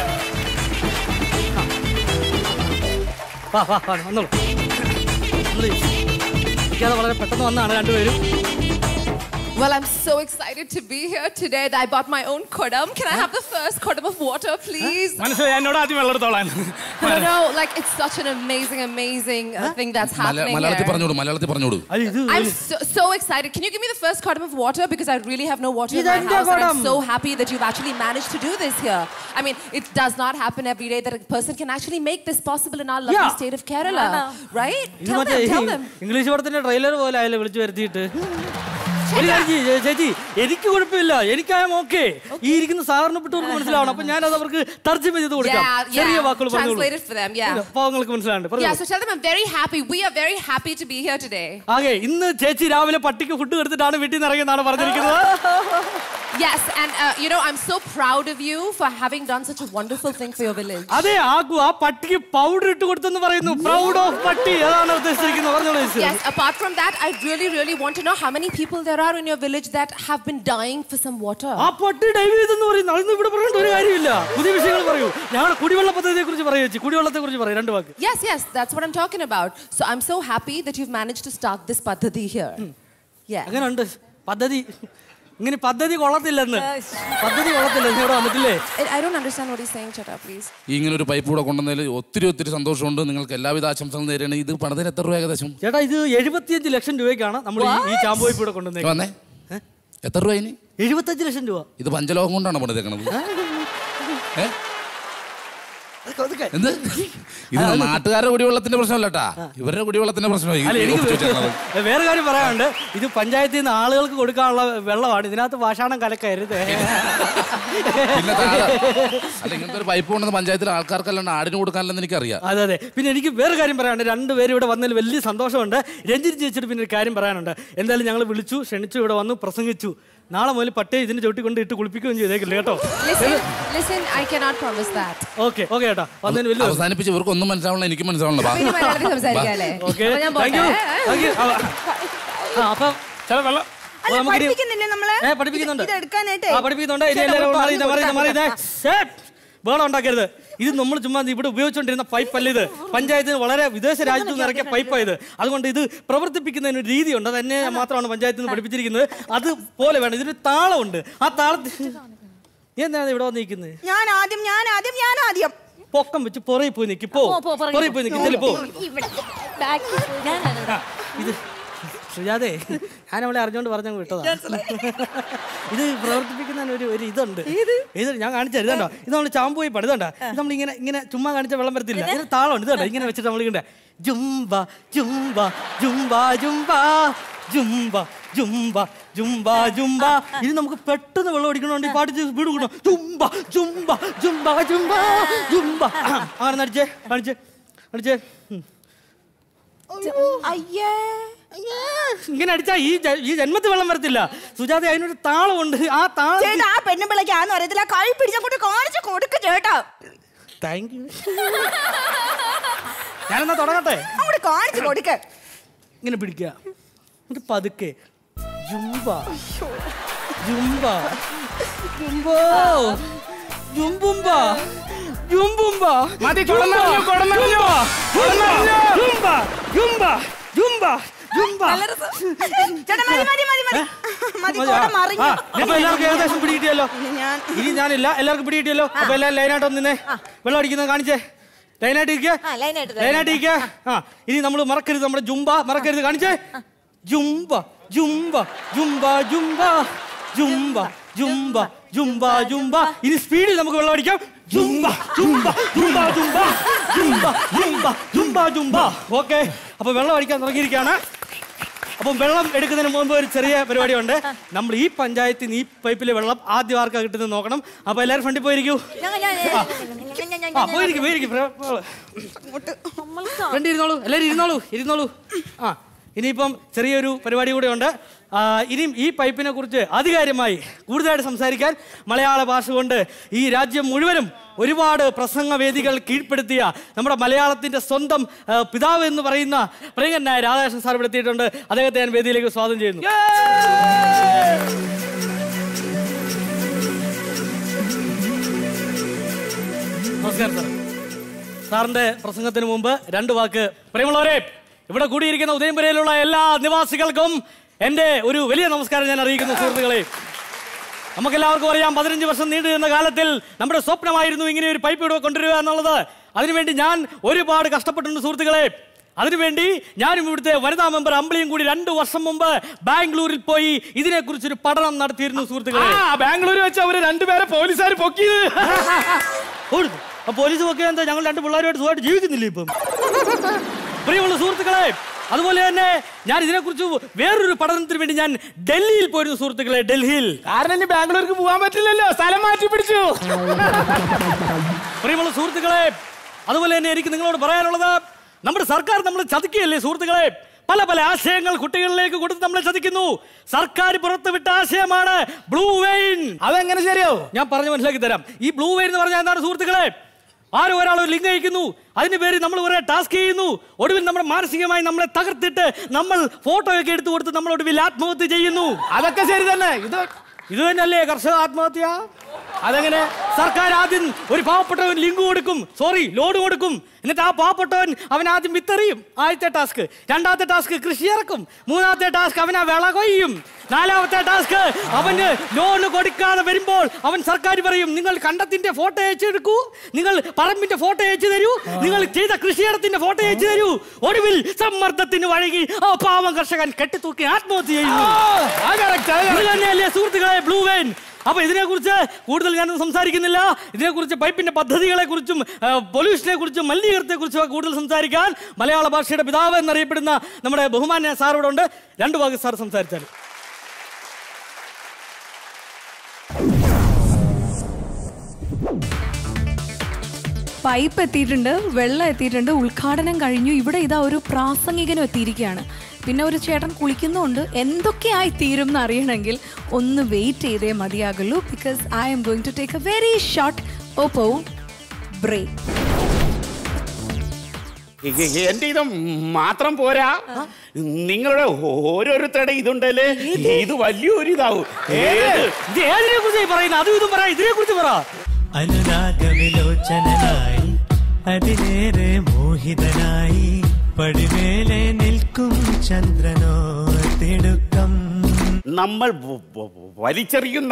വന്നോളൂ. വളരെ പെട്ടെന്ന് വന്നാണ് രണ്ടുപേരും. Well, I'm so excited to be here today that I bought my own kodam. Can I have the first kodam of water, please? No, like it's such an amazing thing that's happening here. I'm so excited. Can you give me the first kodam of water? Because I really have no water in my house, and I'm so happy that you've actually managed to do this here. I mean, it does not happen every day that a person can actually make this possible in our lovely state of Kerala, right? Tell them. English wordത്തിന്റെ trailer പോലെ ആയാലും വിളിച്ചു വരുത്തിയിട്ട് ചേച്ചി എനിക്ക് കുഴപ്പമില്ല എനിക്ക് I am okay. ഈ ഇരിക്കുന്ന സാധാരണപ്പെട്ടവർക്ക് മനസ്സിലാവണം അപ്പൊ ഞാൻ അത് അവർക്ക് തർജ്ജമ ചെയ്ത് കൊടുക്കാം ചെറിയ വാക്കുകൾ പറഞ്ഞോളൂ പാവങ്ങൾക്ക് മനസ്സിലാണ്ട് Yeah, so tell them I'm very happy. We are very happy to be here today. ആകെ ഇന്ന് ചേച്ചി രാവിലെ പട്ടിക്ക് ഫുഡ് കൊടുത്തിട്ടാണ് വീട്ടിൽ നിന്ന് ഇറങ്ങിയെന്നാണ് പറഞ്ഞിരിക്കുന്നത്. Yes, and you know, I'm so proud of you for having done such a wonderful thing for your village. അതെ ആഗു ആ പട്ടിക്ക് പൗഡർ ഇട്ട് കൊടുത്തെന്ന് പറയുന്നു. പ്രൗഡ് ഓഫ് പട്ടി അതാണ് ഉദ്ദേശിച്ചിരിക്കുന്നത് പറഞ്ഞോളൂ. Yes, apart from that, I really want to know how many people there are in your village that have been dying for some water. ആ പട്ടി ഡൈവ് ചെയ്തെന്ന് പറയുന്നു. അതൊന്നും ഇവിടെ പറയേണ്ട ഒരു കാര്യമില്ല. പുതിയ വിഷയങ്ങൾ പറയൂ. ഞങ്ങൾ കുടിവെള്ള പദ്ധതിയെക്കുറിച്ച് പറയൂ ചേച്ചി. കുടിവെള്ളത്തെക്കുറിച്ച് പറയൂ രണ്ട് വാക്ക്. Yes, that's what I'm talking about. So I'm so happy that you've managed to start this paddhati here. Yeah. അങ്ങനെയുണ്ട് പദ്ധതി. ഇങ്ങനെ പദ്ധതി കൊള്ളത്തില്ലെന്ന് പദ്ധതി കൊള്ളത്തില്ലെന്ന് ഇവിടെ വന്നിട്ടില്ലേ? I don't understand what he's saying, Chata, please. ഇങ്ങനെ ഒരു പൈപ്പ് കൂടെ കൊണ്ടുവന്നതിൽ ഒത്തിരി സന്തോഷമുണ്ട്. നിങ്ങൾക്ക് എല്ലാവിധ ആശംസകളും നേരെയാണ്. ഇത് പണിതിന് എത്ര രൂപ ഏകദേശം? ചേട്ടാ ഇത് 75 ലക്ഷം രൂപയ്ക്കാണ് നമ്മൾ ഈ ചാമ്പ് പൈപ്പ് കൂടെ കൊണ്ടുവന്നേക്കുന്നത്. എത്ര രൂപ ഇനി? 75 ലക്ഷം രൂപ. ഇത് പഞ്ചലോകം കൊണ്ടാണ് പണിതേക്കണത്. എന്ത് ഇത് നാട്ടുകാരുടെ കുടിവെള്ളത്തിന്റെ പ്രശ്നമല്ലട്ടാ, ഇവരുടെ കുടിവെള്ളത്തിന്റെ പ്രശ്നമായി. വേറെ കാര്യം പറയാനുണ്ട്, ഇത് പഞ്ചായത്തിൽ നിന്ന് ആളുകൾക്ക് കൊടുക്കാനുള്ള വെള്ളമാണ്. ഇതിനകത്ത് ഭാഷാണം കലക്കരുത്. അല്ല ഇങ്ങനത്തെ ഒരു പൈപ്പ് കൊണ്ടുവന്ന് പഞ്ചായത്തിലെ ആൾക്കാർക്കല്ലാണ്ട് ആടിന് കൊടുക്കാനല്ലെന്ന് എനിക്കറിയാം. അതെ. പിന്നെ എനിക്ക് വേറെ കാര്യം പറയാനുണ്ട്. രണ്ടുപേരും ഇവിടെ വന്നതിൽ വലിയ സന്തോഷമുണ്ട്. രഞ്ജിനി ചേച്ചിട്ട് പിന്നെ ഒരു കാര്യം പറയാനുണ്ട്. എന്തായാലും ഞങ്ങൾ വിളിച്ചു, ക്ഷണിച്ചു, ഇവിടെ വന്നു, പ്രസംഗിച്ചു. നാളെ മുതൽ പട്ടേ ഇതിന് ചവിട്ടിക്കൊണ്ട് ഇട്ട് കുളിപ്പിക്കുകയും ചെയ്തേക്കില്ല കേട്ടോ. ഓക്കെ ചേട്ടാ വന്നതിന് വലിയ അവസാനിപ്പിച്ച് ഇവർക്ക് ഒന്നും മനസ്സിലാവണം, എനിക്ക് മനസ്സിലാവണം. അപ്പം ചില വെള്ളം വേണം ഉണ്ടാക്കരുത്. ഇത് നമ്മൾ ചുമ്മാ ഇവിടെ ഉപയോഗിച്ചുകൊണ്ടിരുന്ന പൈപ്പല്ല ഇത്. പഞ്ചായത്തിന് വളരെ വിദേശ രാജ്യത്ത് നിന്ന് ഇറക്കിയ പൈപ്പായത്. അതുകൊണ്ട് ഇത് പ്രവർത്തിപ്പിക്കുന്നതിന് ഒരു രീതിയുണ്ട്. അത് എന്നെ മാത്രമാണ് പഞ്ചായത്തിൽ നിന്ന് പഠിപ്പിച്ചിരിക്കുന്നത്. അതുപോലെ വേണം. ഇതിന് താളമുണ്ട്. ആ താളത്തിൽ എന്താണ് ഇവിടെ വന്നിരിക്കുന്നത്? ഞാൻ ആദ്യം പൊക്കം വെച്ച് പുറകെ പോയി നിൽക്കി. പുറകെ പോയി നിൽക്കി. ഇത് സുജാതേ, ഞാൻ അവളെ അറിഞ്ഞോണ്ട് പറഞ്ഞങ്ങ് വിട്ടതാ. ഇത് പ്രവർത്തിപ്പിക്കുന്നതിന് ഒരു ഇതുണ്ട്. ഇത് ഞാൻ കാണിച്ചു തരുന്നുണ്ടോ? ഇത് നമ്മൾ ചാമ്പുപോയി പണിതുണ്ടോ? ഇത് നമ്മൾ ഇങ്ങനെ ചുമ്മാ കാണിച്ച വെള്ളം വരത്തില്ല. ഇതിന് താളമുണ്ട്. ഇതുണ്ടോ? ഇങ്ങനെ വെച്ചിട്ട് നമ്മൾ ഇങ്ങനെ ജുംബ ജുംബ ജുംബ ജുംബ ജുംബ ജുംബ ജുംബ ജുംബ. ഇത് നമുക്ക് പെട്ടെന്ന് വെള്ളം അടിക്കണോണ്ട് പാട്ട് വീട് കൂടണം. ജുംബ ജുംബ ജുംബ ജുംബ ജുംബ. അങ്ങനെ കാണിച്ചേ. ഇങ്ങനെ അടിച്ചാ ഈ ജന്മത്തിൽ വെള്ളം വരത്തില്ല സുജാത. അതിനൊരു താളമുണ്ട്. ആ താളം പെണ്ണുപിള്ളക്കാന്ന് അറിയത്തില്ല. കൈ പിടിച്ചങ്ങോട്ട് കാണിച്ചു കൊടുക്ക ചേട്ടാ. Thank you. ഞാനെന്നാ തുടങ്ങട്ടെ. അങ്ങോട്ട് കാണിച്ചു കൊടുക്ക. ഇങ്ങനെ പിടിക്കുക എന്നിട്ട് പതുക്കെ ജുംബ ജുംബ ജുംബോ ജുംബുംബ ജുംബുംബ മതി. എല്ലാവർക്കും ഏകദേശം പിടികിട്ടിയല്ലോ. ഇനി ഞാനില്ല. എല്ലാവർക്കും പിടികിട്ടിയല്ലോ. അപ്പൊ എല്ലാവരും ലൈനായിട്ട് ഒന്നിനെ വെള്ളം അടിക്കുന്നത് കാണിച്ചേ. ലൈനായിട്ട് ഇരിക്കുക. ഇനി നമ്മൾ മറക്കരുത്. നമ്മുടെ ജുംബ മറക്കരുത്. കാണിച്ചേ. ജുംബ ജുംബ ജുംബ ജുംബ ജുംബ ജുംബ ജുംബ ജുംബ. ഇനി സ്പീഡിൽ നമുക്ക് വെള്ളം അടിക്കാം. ജുംബ ജുംബ ജുംബ ജുംബ ജുംബ ജുംബ ജുംബ ജുംബ. ഓക്കെ, അപ്പൊ വെള്ളം അടിക്കാൻ തുടങ്ങിയിരിക്കുകയാണ്. അപ്പം വെള്ളം എടുക്കുന്നതിന് മുമ്പ് ഒരു ചെറിയ പരിപാടിയുണ്ട്. നമ്മൾ ഈ പഞ്ചായത്തിൽ ഈ പൈപ്പിലെ വെള്ളം ആദ്യം ആർക്കാ കിട്ടുന്നത് നോക്കണം. അപ്പൊ എല്ലാവരും ഫ്രണ്ടിൽ പോയിരിക്കൂ. ഫ്രണ്ട് ഇരുന്നോളൂ. എല്ലാവരും ഇരുന്നോളൂ. ഇനിയിപ്പം ചെറിയൊരു പരിപാടി കൂടെ ഉണ്ട്. ഇനിയും ഈ പൈപ്പിനെ കുറിച്ച് ആധികാരികമായി കൂടുതലായിട്ട് സംസാരിക്കാൻ മലയാള ഭാഷ കൊണ്ട് ഈ രാജ്യം മുഴുവനും ഒരുപാട് പ്രസംഗവേദികൾ കീഴ്പ്പെടുത്തിയ നമ്മുടെ മലയാളത്തിൻ്റെ സ്വന്തം പിതാവ് എന്ന് പറയുന്ന പ്രിയങ്കരനായ രാധാകൃഷ്ണൻ സാർ ഇവിടെ എത്തിയിട്ടുണ്ട്. അദ്ദേഹത്തെ ഞാൻ വേദിയിലേക്ക് സ്വാഗതം ചെയ്യുന്നു. നമസ്കാരം സാർ. സാറിൻ്റെ പ്രസംഗത്തിന് മുമ്പ് രണ്ട് വാക്ക്. പ്രിയമുള്ളവരെ, ഇവിടെ കൂടിയിരിക്കുന്ന ഉദയംപുരയിലുള്ള എല്ലാ നിവാസികൾക്കും എൻ്റെ ഒരു വലിയ നമസ്കാരം ഞാൻ അറിയിക്കുന്നു സുഹൃത്തുക്കളെ. നമുക്കെല്ലാവർക്കും അറിയാം 15 വർഷം നീണ്ടു നിന്ന കാലത്തിൽ നമ്മുടെ സ്വപ്നമായിരുന്നു ഇങ്ങനെ ഒരു പൈപ്പ് ഇവിടെ കൊണ്ടുവരിക എന്നുള്ളത്. അതിനുവേണ്ടി ഞാൻ ഒരുപാട് കഷ്ടപ്പെട്ടിട്ടുണ്ട് സുഹൃത്തുക്കളെ. അതിനുവേണ്ടി ഞാനും ഇവിടുത്തെ വനിതാ മെമ്പർ അമ്പിളിയും കൂടി 2 വർഷം മുമ്പ് ബാംഗ്ലൂരിൽ പോയി ഇതിനെക്കുറിച്ചൊരു പഠനം നടത്തിയിരുന്നു സുഹൃത്തുക്കളെ. ബാംഗ്ലൂർ വെച്ച് അവര് 2 പേരെ പോലീസുകാർ പൊക്കിയത്. പോലീസ് പൊക്കിയത് എന്താ? ഞങ്ങൾ 2 പിള്ളേരുമായിട്ട് സുഖമായിട്ട് ജീവിക്കുന്നില്ല ഇപ്പം. പ്രിയമുള്ള സുഹൃത്തുക്കളെ, അതുപോലെ തന്നെ ഞാൻ ഇതിനെക്കുറിച്ച് വേറൊരു പഠനത്തിന് വേണ്ടി ഞാൻ ഡൽഹിയിൽ പോയിരുന്നു സുഹൃത്തുക്കളെ. ഡൽഹിയിൽ കാരണം ഇനി ബാംഗ്ലൂർക്ക് പോകാൻ പറ്റില്ലല്ലോ, സ്ഥലം മാറ്റി പിടിച്ചു. പ്രിയമുള്ള സുഹൃത്തുക്കളെ, അതുപോലെ തന്നെ എനിക്ക് നിങ്ങളോട് പറയാനുള്ളത്, നമ്മുടെ സർക്കാർ നമ്മളെ ചതിക്കുകയല്ലേ സുഹൃത്തുക്കളെ. പല പല ആശയങ്ങൾ കുട്ടികളിലേക്ക് കൊടുത്ത് നമ്മളെ ചതിക്കുന്നു. സർക്കാർ പുറത്തുവിട്ട ആശയമാണ് ബ്ലൂ വെയിൻ. അതെങ്ങനെ ശരിയോ? ഞാൻ പറഞ്ഞു മനസ്സിലാക്കി തരാം. ഈ ബ്ലൂ വെയിൻ എന്ന് പറഞ്ഞാൽ എന്താണ് സുഹൃത്തുക്കളെ? ആരോ ഒരാൾ ഒരു ലിങ്ക് അയക്കുന്നു, അതിന്റെ പേര് നമ്മൾ കുറെ ടാസ്ക് ചെയ്യുന്നു, ഒടുവിൽ നമ്മുടെ മാനസികമായി നമ്മളെ തകർത്തിട്ട് നമ്മൾ ഫോട്ടോ ഒക്കെ എടുത്തു കൊടുത്ത് നമ്മൾ ഒടുവിൽ ആത്മഹത്യ ചെയ്യുന്നു. അതൊക്കെ ശരി തന്നെ. ഇത് തന്നെയല്ലേ കർഷക ആത്മഹത്യ? അതെങ്ങനെ? സർക്കാർ ആദ്യം ഒരു പാവപ്പെട്ടവൻ ലിങ്ക് കൊടുക്കും, ലോഡ് കൊടുക്കും. എന്നിട്ട് ആ പാവപ്പെട്ടവൻ അവൻ ആദ്യം വിത്തെറിയും. ആദ്യത്തെ ടാസ്ക്. രണ്ടാമത്തെ ടാസ്ക് കൃഷി ഇറക്കും. മൂന്നാമത്തെ ടാസ്ക് അവൻ ആ വിള കൊയ്യും. നാലാമത്തെ ടാസ്ക് അവന് ലോൺ കൊടുക്കാതെ വരുമ്പോൾ അവൻ സർക്കാർ പറയും, നിങ്ങൾ കണ്ടത്തിന്റെ ഫോട്ടോ അയച്ചെടുക്കൂ, നിങ്ങൾ പറമ്പിന്റെ ഫോട്ടോ അയച്ചു തരൂ, നിങ്ങൾ ചെയ്ത കൃഷിയിടത്തിന്റെ ഫോട്ടോ അയച്ചു തരൂ. ഒടുവിൽ സമ്മർദ്ദത്തിന് വഴങ്ങി ആ പാവം കർഷകൻ കെട്ടിത്തൂക്കി ആത്മഹത്യ ചെയ്യുന്നു. ഇത് തന്നെയല്ലേ സുഹൃത്തുക്കളെ ബ്ലൂ വെയിൻ? അപ്പൊ ഇതിനെക്കുറിച്ച് കൂടുതൽ ഞാനൊന്നും സംസാരിക്കുന്നില്ല. ഇതിനെക്കുറിച്ച് പൈപ്പിന്റെ പദ്ധതികളെ കുറിച്ചും പൊല്യൂഷനെ കുറിച്ചും മലിനീകരണത്തെ കുറിച്ചും കൂടുതൽ സംസാരിക്കാൻ മലയാള ഭാഷയുടെ പിതാവ് എന്നറിയപ്പെടുന്ന നമ്മുടെ ബഹുമാന്യ സാർ ഇവിടെ ഉണ്ട്. 2 വാക്ക് സാർ സംസാരിച്ചാൽ. പൈപ്പ് എത്തിയിട്ടുണ്ട്, വെള്ളം എത്തിയിട്ടുണ്ട്, ഉദ്ഘാടനം കഴിഞ്ഞു. ഇവിടെ ഇതാ ഒരു പ്രാസംഗികനും എത്തിയിരിക്കുകയാണ്. പിന്നെ ഒരു ചേട്ടൻ കുളിക്കുന്നുണ്ട്. എന്തൊക്കെയായി തീരും എന്ന് അറിയണമെങ്കിൽ ഒന്ന് വെയിറ്റ് ചെയ്തേ മതിയാകുള്ളൂ. Because I am going to take a very short break. എന്റെ ഇത് മാത്രം പോരാ, നിങ്ങളുടെ ഓരോരുത്തരുടെ ഇതുണ്ടല്ലേ, ഇത് വലിയൊരു ഇതാവും. അനുരാഗവിലോചനായി അതിലേറെ മോഹിതനായി പടിമേലെ നിൽക്കും ചന്ദ്രനോ തിടുക്കം. നമ്മൾ വലിച്ചെറിയുന്ന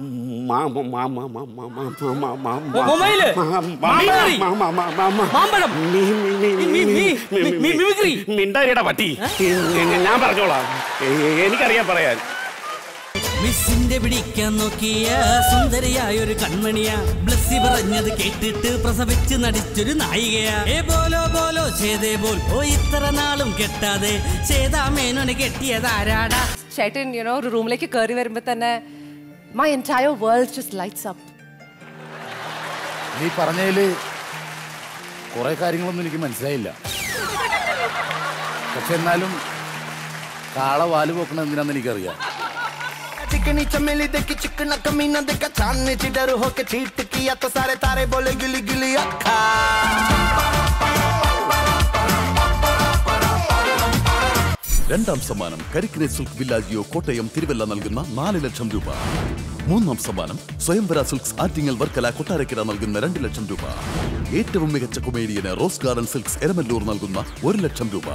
മിണ്ടാരിയുടെ പട്ടി. ഞാൻ പറഞ്ഞോളാം, എനിക്കറിയാൻ പറയാൻ. മിസ്സിന്റെ പിടിക്കാൻ നോക്കിയ സുന്ദരിയായൊരു കൺമണിയാ, ബ്ലസ്സി പറഞ്ഞത് കേട്ടിട്ട് പ്രസവിച്ച് നടിച്ചൊരു നായികയാ. ബോലോ ചേതേ ബോൽ, ഇത്ര നാളും കെട്ടാതെ ചേതാമേനോനെ കെട്ടിയതാരാടാ. ചേട്ടൻ ഒരു റൂമിലേക്ക് കയറി വരുമ്പോ തന്നെ my entire world just lights up. നീ പറഞ്ഞതില് കുറെ കാര്യങ്ങളൊന്നും എനിക്ക് മനസ്സിലായില്ല. പക്ഷെ എന്നാലും കാള വാല് പോക്കണ എന്തിനാന്ന് എനിക്കറിയാം. चिकनी चमेली देखी चिकना कमीना देखा चांदनी चिडर होके चीट किया तो सारे तारे बोले गिली गिली अखा. രണ്ടാം സമ്മാനം കരിക്കിനെ സിൽക്ക് വില്ലാജിയോ കോട്ടയം തിരുവല്ല നൽകുന്ന 4 ലക്ഷം രൂപ. മൂന്നാം സമ്മാനം സ്വയംവര സിൽക്സ് ആറ്റിങ്ങൽ വർക്കല കൊട്ടാരക്കര നൽകുന്ന 2 ലക്ഷം രൂപ. ഏറ്റവും മികച്ച കൊമേഡിയന് റോസ് ഗാർഡൻ സിൽക്സ് എരമല്ലൂർ നൽകുന്ന 1 ലക്ഷം രൂപ.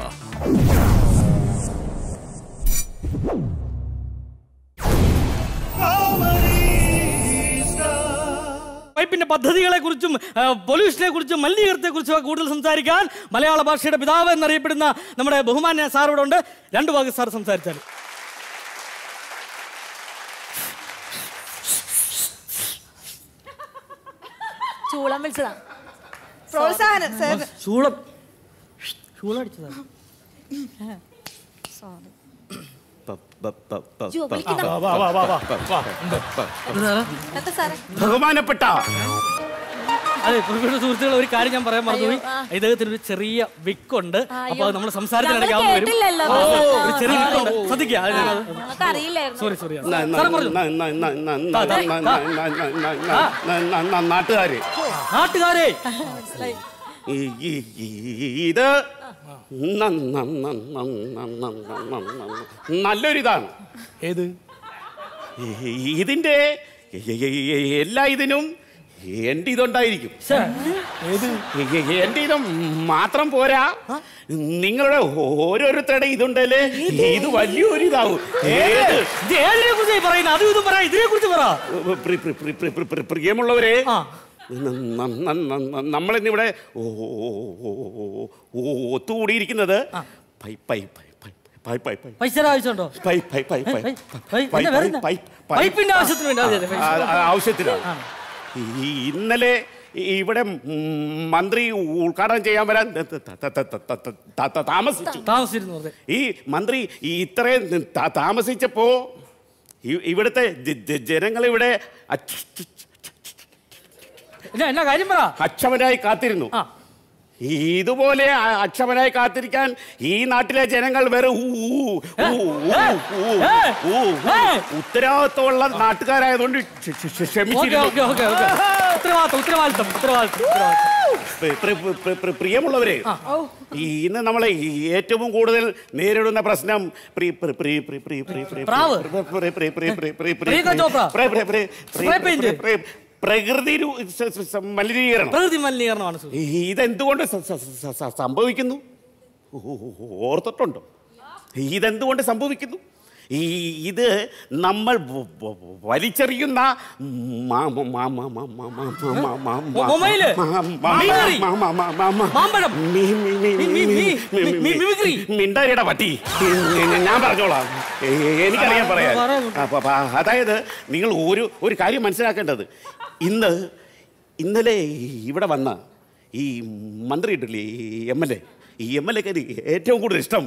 പൈപ്പിന്റെ പദ്ധതികളെ കുറിച്ചും പൊല്യൂഷനെ കുറിച്ചും മലിനീകരണത്തെ കുറിച്ചും കൂടുതൽ സംസാരിക്കാൻ മലയാള ഭാഷയുടെ പിതാവ് എന്നറിയപ്പെടുന്ന നമ്മുടെ ബഹുമാന്യ സാർ ഇവിടെ ഉണ്ട്. 2 വാക്ക് സാർ സംസാരിച്ചാൽ. ചൂളം വിളിച്ചതാ. പ്രോത്സാഹനം സർ. ചൂളം അടിച്ചതാ. സോറി. ബഹുമാനപ്പെട്ട അതെ സുഹൃത്തുക്കൾ, ഒരു കാര്യം ഞാൻ പറയാൻ മറന്നുപോയി. ഇദ്ദേഹത്തിന് ഒരു ചെറിയ വിക്കുണ്ട്. അപ്പൊ നമ്മൾ സംസാരത്തിനിടയ്ക്ക് വരും. ഒരു ചെറിയ വിക്കുണ്ട്, ശ്രദ്ധിക്കുക. സോറി നാട്ടുകാരെ ഇത് നല്ലൊരിതാണ്. ഏത്? ഇതിന്റെ എല്ലാ ഇതിനും എന്റെ ഇതുണ്ടായിരിക്കും. എന്റെ ഇത് മാത്രം പോരാ, നിങ്ങളുടെ ഓരോരുത്തരുടെ ഇതുണ്ടല്ലേ, ഇത് വലിയൊരു ഇതാവും. പ്രിയമുള്ളവരെ, നമ്മളിന്നിവിടെ ഒത്തുകൂടിയിരിക്കുന്നത് ആവശ്യത്തിലാണ്. ഇന്നലെ ഇവിടെ മന്ത്രി ഉദ്ഘാടനം ചെയ്യാൻ വരാൻ താമസിച്ചിരുന്നു. ഈ മന്ത്രി ഇത്രയും താമസിച്ചപ്പോ ഇവിടുത്തെ ജനങ്ങൾ ഇവിടെ അക്ഷമരായി കാത്തിരുന്നു. ഇതുപോലെ അക്ഷമരായി കാത്തിരിക്കാൻ ഈ നാട്ടിലെ ജനങ്ങൾ വേറെ ഉത്തരവാദിത്തമുള്ള നാട്ടുകാരായതുകൊണ്ട് പ്രിയമുള്ളവരെ, ഇന്ന് നമ്മളെ ഏറ്റവും കൂടുതൽ നേരിടുന്ന പ്രശ്നം പ്രകൃതി മലിനീകരണമാണ്. ഇതെന്തുകൊണ്ട് സംഭവിക്കുന്നു? ഓർത്തിട്ടുണ്ടോ? ഇതെന്തുകൊണ്ട് സംഭവിക്കുന്നു? ഇത് നമ്മൾ വലിച്ചെറിയുന്ന മിണ്ടാരിയുടെ പട്ടി. ഞാൻ പറഞ്ഞോളാം, എനിക്കറിയാൻ പറയാൻ. അതായത് നിങ്ങൾ ഒരു കാര്യം മനസ്സിലാക്കേണ്ടത്, ഇന്നലെ ഇവിടെ വന്ന ഈ മന്ത്രി ഇട്ടില്ലേ, MLA, ഈ MLAക്ക് ഏറ്റവും കൂടുതൽ ഇഷ്ടം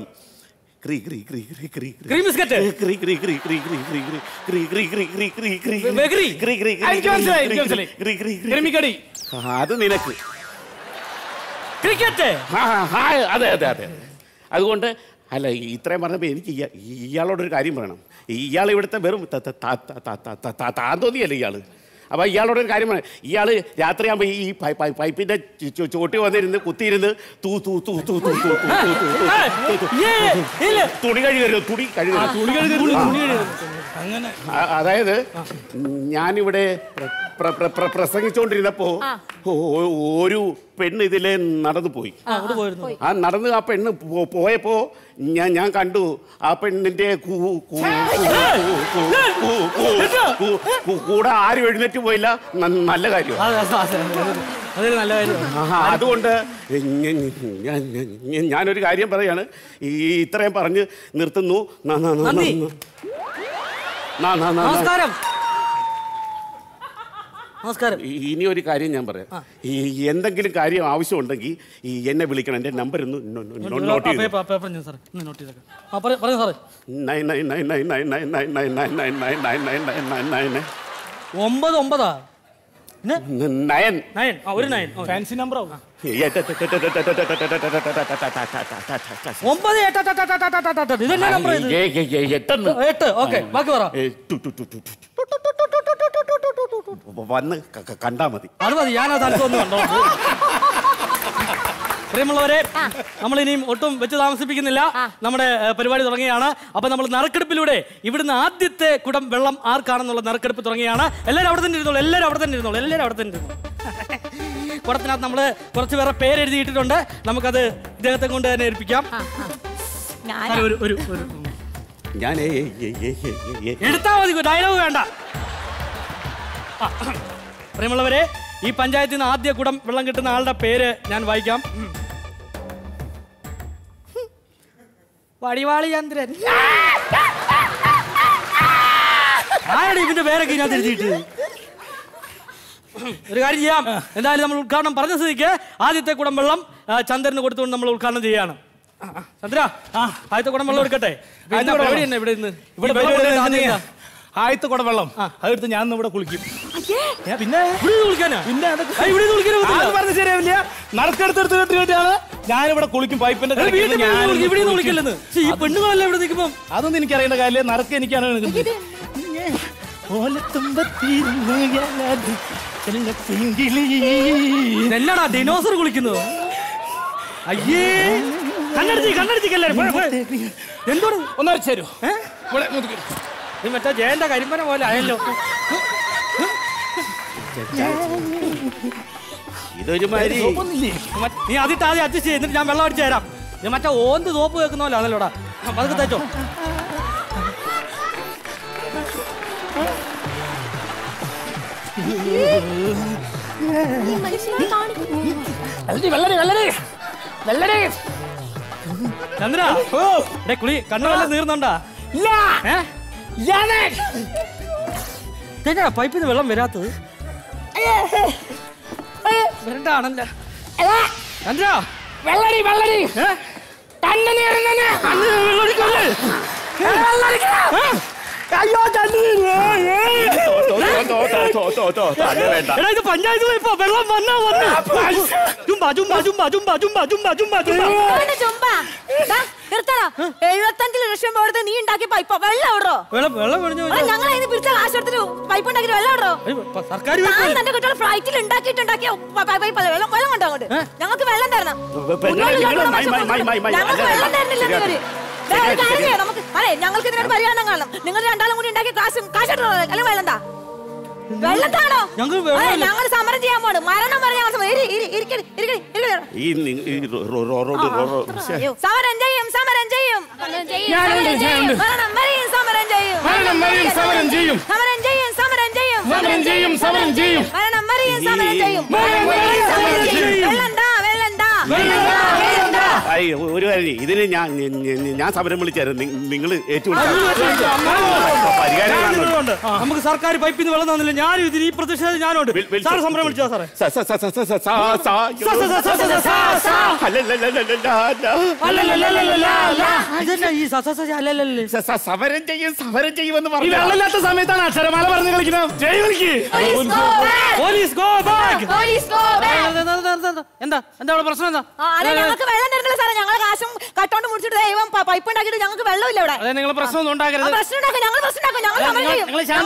അത് നിനക്ക് ക്രിക്കറ്റ്. അതെ അതെ അതെ. അതുകൊണ്ട് അല്ല, ഇത്രയും പറഞ്ഞപ്പോൾ എനിക്ക് ഇയാളോടൊരു കാര്യം പറയണം. ഇയാൾ ഇവിടുത്തെ വെറും താന്തോന്നിയല്ലേ ഇയാള്. അപ്പോൾ ഇയാളോടൊരു കാര്യം പറയാം. ഇയാൾ രാത്രിയാകുമ്പോൾ ഈ പൈപ്പിൻ്റെ ചോട്ടി വന്നിരുന്ന് കുത്തിയിരുന്ന് തുണി കഴുകരുത്, തുണി കഴുകരുത്. അതായത് ഞാനിവിടെ പ്രസംഗിച്ചുകൊണ്ടിരുന്നപ്പോ ഒരു പെണ്ണ് ഇതിലെ നടന്നു പോയി. ആ പെണ്ണ് പോയപ്പോ ഞാൻ കണ്ടു ആ പെണ്ണിന്റെ കൂടെ ആരും എഴുന്നേറ്റ് പോയില്ല. നല്ല കാര്യം. അതുകൊണ്ട് ഞാനൊരു കാര്യം പറയാണ്, ഇത്രയും പറഞ്ഞ് നിർത്തുന്നു. നമസ്കാരം. ഇനി ഒരു കാര്യം ഞാൻ പറയാം. എന്തെങ്കിലും കാര്യം ആവശ്യമുണ്ടെങ്കിൽ എന്നെ വിളിക്കണം. എന്റെ നമ്പർ ഒന്ന് നോട്ട് ചെയ്തു. 9 വന്ന് കണ്ടാ മതി. അത് മതി, ഞാൻ പ്രിയമുള്ളവരെ, നമ്മൾ ഇനിയും ഒട്ടും വെച്ച് താമസിപ്പിക്കുന്നില്ല. നമ്മുടെ പരിപാടി തുടങ്ങിയാണ്. അപ്പൊ നമ്മൾ നറുക്കെടുപ്പിലൂടെ ഇവിടുന്ന് ആദ്യത്തെ കുടം വെള്ളം ആർക്കാണെന്നുള്ള നറുക്കെടുപ്പ് തുടങ്ങിയാണ്. എല്ലാവരും അവിടെ തന്നെ ഇരുന്നോളൂ, എല്ലാവരും അവിടെ തന്നെ ഇരുന്നോളൂ, എല്ലാവരും അവിടെ തന്നെ ഇരുന്നോളൂ. കുടത്തിനകത്ത് നമ്മൾ കുറച്ച് പേരെ പേരെഴുതിയിട്ടുണ്ട്. നമുക്കത് ഇദ്ദേഹത്തെ കൊണ്ട് തന്നെ ഏൽപ്പിക്കാം. എടുത്താൽ മതി, ഡയലോഗ് വേണ്ട. പ്രിയമുള്ളവരെ, ഈ പഞ്ചായത്തിൽ നിന്ന് ആദ്യ കുടം വെള്ളം കിട്ടുന്ന ആളുടെ പേര് ഞാൻ വായിക്കാം. വടിവാളി ചന്ദ്രൻ. ആരാണ് ഇതിന്റെ പേരൊക്കെ ഇതിനകത്ത് എഴുതിയിട്ട്? ഒരു കാര്യം ചെയ്യാം, എന്തായാലും നമ്മൾ ഉദ്ഘാടനം പറഞ്ഞ സ്ഥിതിക്ക് ആദ്യത്തെ കുടം വെള്ളം ചന്ദ്രന് കൊടുത്തുകൊണ്ട് നമ്മൾ ഉദ്ഘാടനം ചെയ്യാണ്. ചന്ദ്ര, ആദ്യത്തെ കുടം വെള്ളം എടുക്കട്ടെ. ആദ്യത്തെ കുടം വെള്ളം അതെടുത്ത് ഞാൻ ഇവിടെ കുളിക്കും. പിന്നെ പറഞ്ഞ ശരിയാവില്ല. നറുക്കെടുത്തെടുത്ത് കേട്ടിട്ടാണ് ഞാനിവിടെ കുളിക്കും. പൈപ്പിന്റെ പെണ്ണുങ്ങളല്ല ഇവിടെ നിൽക്കുമ്പോ അതൊന്നും എനിക്കറിയേണ്ട കാര്യമില്ല. നറുക്ക് എനിക്കാണ്. എന്നാടാ ഡിനോസർ കുളിക്കുന്നത്? അയ്യേ, കണ്ണടിച്ചിക്കല്ലേ. എന്തോട് ഒന്നരച്ചു തരൂ. മറ്റേ ജയന്റെ കരിമ്പന പോലെ ആയല്ലോ. ഇതൊരു മാതിരി നീ അതിട്ട് ആദ്യം അഡ്ജസ്റ്റ് ചെയ്ത് എന്നിട്ട് ഞാൻ വെള്ളം അടിച്ചു തരാം. നീ മറ്റേ ഓന്ത് തോപ്പ് വെക്കുന്നല്ലോ അതല്ലോടാ. പതുക്കെ തേച്ചോ. ചന്ദ്ര കുളി കണ്ണു വല്ല നീർന്നുണ്ടാ? പൈപ്പിൽ നിന്ന് വെള്ളം വരാത്തത് വരണ്ടാണല്ലോ. ചന്ദ്ര ഇത് പഞ്ചായത്ത് ഇപ്പൊ വെള്ളം വന്നാ വന്നു. ചുമ്പാ ചുമ്പാ ചുമ്പാ ചുമ്പാ ചുമ്പാ ചുമ്പാ ചുമ്പാ ചുമ്പാ 75 ലക്ഷം കൊടുത്ത് നീ ഉണ്ടാക്കിയ പൈപ്പ് വെള്ളം എവിടോ? ഞങ്ങൾ അതിന് പിടിച്ച കാശ് എടുത്തിട്ട് പൈപ്പ് ഉണ്ടാക്കിട്ട് വെള്ളം എവിടോ? തന്റെ കുട്ടികൾ ഫ്ലൈറ്റിൽ ഉണ്ടാക്കിയിട്ടുണ്ടാക്കിയ പൈപ്പ് വെള്ളം കൊണ്ടോ അങ്ങോട്ട്? ഞങ്ങൾക്ക് വെള്ളം തരണം. ഞങ്ങൾക്ക് വെള്ളം തരുന്നില്ല ഇവര്. നമുക്ക് അതെ ഞങ്ങൾക്ക് ഇതിനോട് പരിഹാരം കാണണം. നിങ്ങൾ രണ്ടാളും കൂടി ഉണ്ടാക്കിയ കാശ് അല്ലെങ്കിൽ വെള്ളം താ. വെള്ളത്താണോ? ഞങ്ങൾ സമരം ചെയ്യാൻ പോണ്. മരണം വരെ ഞങ്ങൾ സമരം ചെയ്യും. സമരം ചെയ്യും സമരം ചെയ്യും മരണം വരെയും സമരം ചെയ്യും. സമരം ചെയ്യും സമരം ചെയ്യും സമരം ചെയ്യും സമരം ചെയ്യും സമരം ചെയ്യും മരണം വരെയും സമരം ചെയ്യും. വെള്ളം താ വെള്ളം താ. ഒരു കാര്യം ഇതിന് ഞാൻ സമരം വിളിച്ചായിരുന്നു. നിങ്ങൾ നമുക്ക് സർക്കാർ പൈപ്പിൽ നിന്ന് വെള്ളം തന്നില്ല. ഞാനും ഇതിന് ഈ പ്രതിഷേധം ഞാനുണ്ട്. സാർ സമരം വിളിച്ചാ സാറേ? സമരം ചെയ്യും സമരം ചെയ്യുമെന്ന് പറഞ്ഞു. വെള്ളമില്ലാത്ത സമയത്താണ് അക്ഷരമാല പറഞ്ഞു കളിക്കുന്നത്. എന്താ എന്താ പ്രശ്നം? എന്താ ഞങ്ങൾക്ക് വെള്ളം തരുന്നില്ല സാറേ. ഞങ്ങളെ കാശും കട്ടോണ്ട് മുടിച്ചിട്ട് ദൈവം പൈപ്പ് ഉണ്ടാക്കിയിട്ട് ഞങ്ങൾക്ക് വെള്ളമില്ല ഇവിടെ. അതെ നിങ്ങൾ പ്രശ്നം ഒന്നും ഉണ്ടാക്കരുത്. പ്രശ്നം ഉണ്ടാക്കും ഞങ്ങൾ പ്രശ്നം ഉണ്ടാക്കും. ഞങ്ങൾ സമരം ചെയ്യും.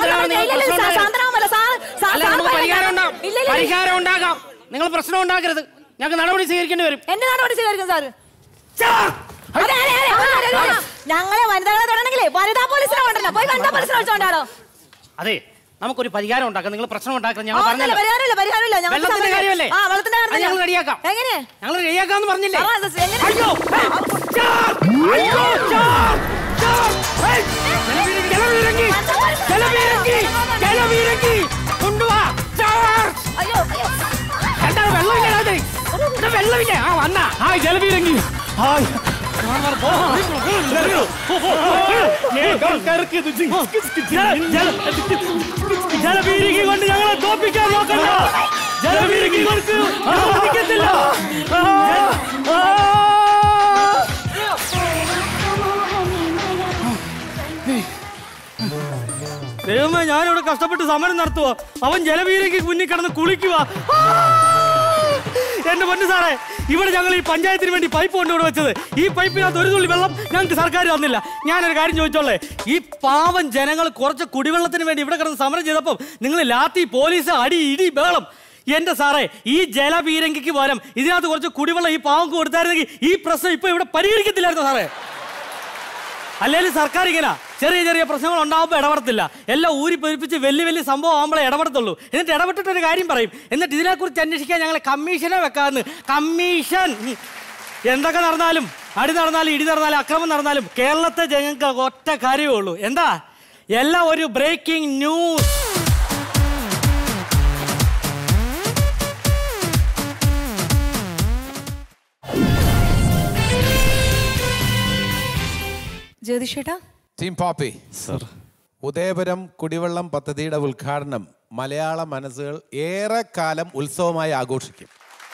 പരിഹാരം ഉണ്ടാക്കാം. നിങ്ങൾ പ്രശ്നം ഉണ്ടാക്കരുത്. ഞങ്ങൾക്ക് നടപടി സ്വീകരിക്കേണ്ടി വരും. എന്റെ നടപടി സ്വീകരിക്കും സാറ്. ഞങ്ങളെ വനിതകളെ തൊടണെങ്കിലേ വനിതാ പോലീസിനെ കൊണ്ടല്ലോ. പോയി വനിതാ പോലീസിനെ വിളിച്ചോണ്ടാണോ? അതെ നമുക്കൊരു പരിഹാരം ഉണ്ടാക്കാം. നിങ്ങൾ പ്രശ്നം ഉണ്ടാക്കണം. ഞങ്ങൾ പരിഹാരമില്ല. വെള്ളത്തിന്റെ കാര്യമല്ലേ? ഞങ്ങൾ റെഡിയാക്കാം. എങ്ങനെ ഞങ്ങൾ റെഡിയാക്കാന്ന് പറഞ്ഞില്ലേ? വെള്ളമില്ലേ? ആ വന്ന ഹായ് ജലബീരങ്കി. ഹായ് ജലബീരങ്കി കൊണ്ട് ഞങ്ങളെ തോപ്പിക്കാൻ നോക്കണ്ട. ജലബീരങ്കി അനുവദിക്കത്തില്ല. ദൈവമേ ഞാനിവിടെ കഷ്ടപ്പെട്ട് സമരം നടത്തുക. അവൻ ജലബീരങ്കി മുന്നിൽ കിടന്ന് കുളിക്കുക. എന്റെ പൊന്നു സാറേ, ഇവിടെ ഞങ്ങൾ ഈ പഞ്ചായത്തിന് വേണ്ടി പൈപ്പ് കൊണ്ടുവിടെ വെച്ചത്. ഈ പൈപ്പിനകത്ത് ഒരു തുള്ളി വെള്ളം ഞങ്ങൾക്ക് സർക്കാർ തന്നില്ല. ഞാനൊരു കാര്യം ചോദിച്ചോളേ, ഈ പാവം ജനങ്ങൾ കുറച്ച് കുടിവെള്ളത്തിന് വേണ്ടി ഇവിടെ കിടന്ന് സമരം ചെയ്തപ്പം നിങ്ങൾ ലാത്തി പോലീസ് അടി ഇടി ബഹളം. എന്റെ സാറേ, ഈ ജലബീരങ്കിക്ക് പകരം ഇതിനകത്ത് കുറച്ച് കുടിവെള്ളം ഈ പാവം കൊടുത്തായിരുന്നെങ്കിൽ ഈ പ്രശ്നം ഇപ്പൊ ഇവിടെ പരിഹരിക്കത്തില്ലായിരുന്നു സാറേ. അല്ലെങ്കിൽ സർക്കാർ ഇങ്ങനെ ചെറിയ ചെറിയ പ്രശ്നങ്ങൾ ഉണ്ടാകുമ്പോൾ ഇടപെടത്തില്ല. എല്ലാം ഊരി പെരുപ്പിച്ച് വലിയ വലിയ സംഭവം ആകുമ്പോഴേ ഇടപെടത്തുള്ളൂ. എന്നിട്ട് ഇടപെട്ടിട്ടൊരു കാര്യം പറയും. എന്നിട്ട് ഇതിനെക്കുറിച്ച് അന്വേഷിക്കാൻ ഞങ്ങൾ കമ്മീഷനെ വെക്കാമെന്ന്. കമ്മീഷൻ എന്തൊക്കെ നടന്നാലും, അടി നടന്നാലും ഇടി നടന്നാലും അക്രമം നടന്നാലും കേരളത്തെ ജനങ്ങൾക്ക് ഒറ്റ കാര്യമേ ഉള്ളൂ. എന്താ? എല്ലാം ഒരു ബ്രേക്കിംഗ് ന്യൂസ്. ജ്യോതിഷേട്ടാ, ടീം പോപ്പി സർ, ഉദയപുരം കുടിവെള്ളം പദ്ധതിയുടെ ഉദ്ഘാടനം മലയാള മനസ്സുകൾ ഏറെക്കാലം ഉത്സവമായി ആഘോഷിക്കും.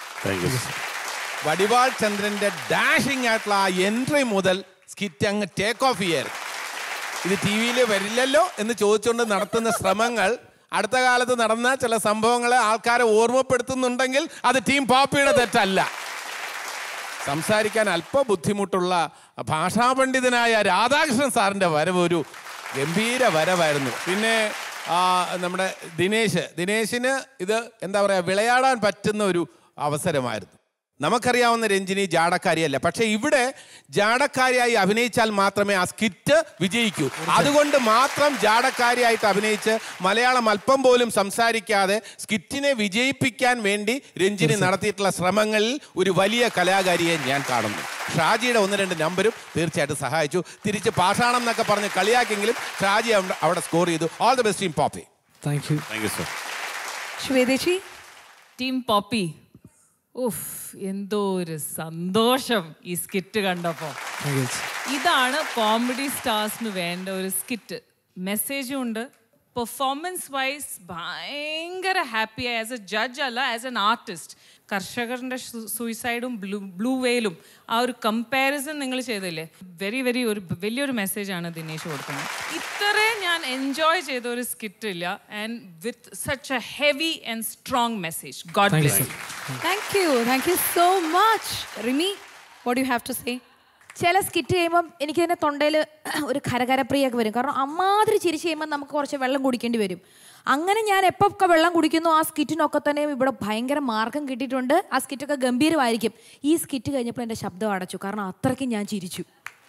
വടിവാൾ ചന്ദ്രന്റെ ഡാഷിംഗ് ആയിട്ടുള്ള ആ എൻട്രി മുതൽ സ്കിറ്റ് അങ്ങ് ടേക്ക് ഓഫ് ചെയ്യായിരുന്നു. ഇത് ടി വിയിൽ വരില്ലല്ലോ എന്ന് ചോദിച്ചുകൊണ്ട് നടത്തുന്ന ശ്രമങ്ങൾ അടുത്ത കാലത്ത് നടന്ന ചില സംഭവങ്ങളെ ആൾക്കാരെ ഓർമ്മപ്പെടുത്തുന്നുണ്ടെങ്കിൽ അത് ടീം പോപ്പിയുടെ തെറ്റല്ല. സംസാരിക്കാൻ അല്പ ബുദ്ധിമുട്ടുള്ള ഭാഷാപണ്ഡിതനായ രാധാകൃഷ്ണൻ സാറിൻ്റെ വരവ് ഒരു ഗംഭീര വരവായിരുന്നു. പിന്നെ നമ്മുടെ ദിനേശിന് ഇത് എന്താ പറയുക, വിളയാടാൻ പറ്റുന്ന ഒരു അവസരമായിരുന്നു. നമുക്കറിയാവുന്ന രഞ്ജിനി ജാടക്കാരിയല്ല. പക്ഷെ ഇവിടെ ജാടക്കാരിയായി അഭിനയിച്ചാൽ മാത്രമേ ആ സ്കിറ്റ് വിജയിക്കൂ. അതുകൊണ്ട് മാത്രം ജാടക്കാരിയായിട്ട് അഭിനയിച്ച് മലയാളം അല്പം പോലും സംസാരിക്കാതെ സ്കിറ്റിനെ വിജയിപ്പിക്കാൻ വേണ്ടി രഞ്ജിനി നടത്തിയിട്ടുള്ള ശ്രമങ്ങളിൽ ഒരു വലിയ കലാകാരിയെ ഞാൻ കാണുന്നു. ഷാജിയുടെ 1-2 നമ്പരും തീർച്ചയായിട്ടും സഹായിച്ചു. തിരിച്ച് പാഷാണം എന്നൊക്കെ പറഞ്ഞ് കളിയാക്കെങ്കിലും ഷാജി അവിടെ സ്കോർ ചെയ്തു. All the best team poppy. Thank you sir. ശ്വേതേച്ചി, ടീം പോപ്പി, ഉഫ്, എന്തോ ഒരു സന്തോഷം ഈ സ്കിറ്റ് കണ്ടപ്പോ. ഇതാണ് കോമഡി സ്റ്റാർസിന് വേണ്ട ഒരു സ്കിറ്റ്. മെസ്സേജും ഉണ്ട്. പെർഫോമൻസ് വൈസ് ഭയങ്കര ഹാപ്പി ആസ് എ ജഡ്ജ് അല്ല, ആസ് എൻ ആർട്ടിസ്റ്റ്. കർഷകരുടെ സൂയിസൈഡും ബ്ലൂ വെയിലും ആ ഒരു കമ്പാരിസൺ നിങ്ങൾ ചെയ്തില്ലേ, ഒരു വലിയൊരു മെസ്സേജാണ് ദിനേശ് കൊടുക്കുന്നത്. ഇത്രയും ഞാൻ എൻജോയ് ചെയ്ത ഒരു സ്കിറ്റ് ഇല്ല. And with such a heavy and strong message. God bless you. Thank you so much. Rimi, what do you have to say? ചില സ്കിറ്റ് ചെയ്യുമ്പം എനിക്ക് തന്നെ തൊണ്ടയിൽ ഒരു കരകരപ്രിയൊക്കെ വരും. കാരണം അമ്മാതിരി ചിരിച്ച് ചെയ്യുമ്പോൾ നമുക്ക് കുറച്ച് വെള്ളം കുടിക്കേണ്ടി വരും. അങ്ങനെ ഞാൻ എപ്പൊക്കെ വെള്ളം കുടിക്കുന്നു ആ സ്കിറ്റിനൊക്കെ തന്നെ ഇവിടെ ഭയങ്കര മാർക്കം കിട്ടിയിട്ടുണ്ട്. ആ സ്കിറ്റൊക്കെ ഗംഭീരമായിരിക്കും. ഈ സ്കിറ്റ് കഴിഞ്ഞപ്പോൾ എൻ്റെ ശബ്ദം അടച്ചു. കാരണം അത്രയ്ക്കും ഞാൻ ചിരിച്ചു.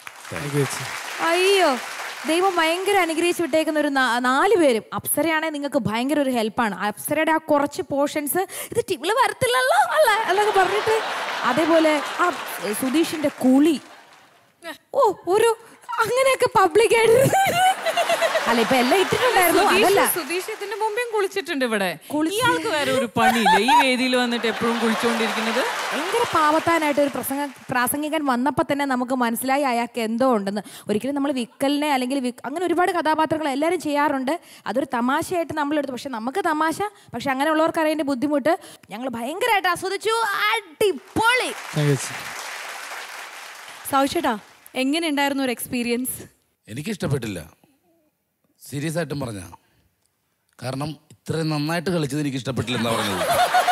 അയ്യോ, ദൈവം ഭയങ്കര അനുഗ്രഹിച്ച് വിട്ടേക്കുന്ന ഒരു 4 പേരും. അപ്സരയാണെങ്കിൽ നിങ്ങൾക്ക് ഭയങ്കര ഒരു ഹെൽപ്പാണ്. അപ്സരയുടെ ആ കുറച്ച് പോർഷൻസ് ഇത് ടിവിള് വരത്തില്ലല്ലോ അല്ല എന്നൊക്കെ പറഞ്ഞിട്ട്, അതേപോലെ ആ സുധീഷിൻ്റെ കുളി, ഒരു അങ്ങനെയൊക്കെ പബ്ലിക്കായിട്ട് അല്ല ഇപ്പൊ എല്ലാം ഇട്ടിട്ടുണ്ടായിരുന്നു. അതല്ല, സുധീഷ് ഇതിന്റെ മുമ്പേ കുളിച്ചിട്ടുണ്ട് ഇവിടെ. ഇയാൾക്ക് വേറെ ഒരു പണിയില്ല ഈ വേദിയിൽ വന്നിട്ട് എപ്പോഴും കുളിച്ചുകൊണ്ടിരിക്കുന്നത്. ഭയങ്കര പാവത്താനായിട്ട് ഒരു പ്രാസംഗികൻ വന്നപ്പോൾ തന്നെ നമുക്ക് മനസ്സിലായി അയാൾക്ക് എന്തോ ഉണ്ടെന്ന്. ഒരിക്കലും നമ്മൾ വിക്കലിനെ അല്ലെങ്കിൽ അങ്ങനെ ഒരുപാട് കഥാപാത്രങ്ങൾ എല്ലാവരും ചെയ്യാറുണ്ട്. അതൊരു തമാശയായിട്ട് നമ്മളെടുത്തു. പക്ഷെ നമുക്ക് തമാശ, പക്ഷെ അങ്ങനെയുള്ളവർക്ക് അറിയേണ്ട ബുദ്ധിമുട്ട്. ഞങ്ങൾ ഭയങ്കരമായിട്ട് ആസ്വദിച്ചു. അടിപൊളി. സൗചേട്ടാ, എങ്ങനെ ഉണ്ടായിരുന്നു ഒരു എക്സ്പീരിയൻസ്? എനിക്കിഷ്ടപ്പെട്ടില്ല, സീരിയസ് ആയിട്ടും പറഞ്ഞ. കാരണം ഇത്രയും നന്നായിട്ട് കളിച്ചത് എനിക്ക് ഇഷ്ടപ്പെട്ടില്ല എന്നാ പറഞ്ഞത്.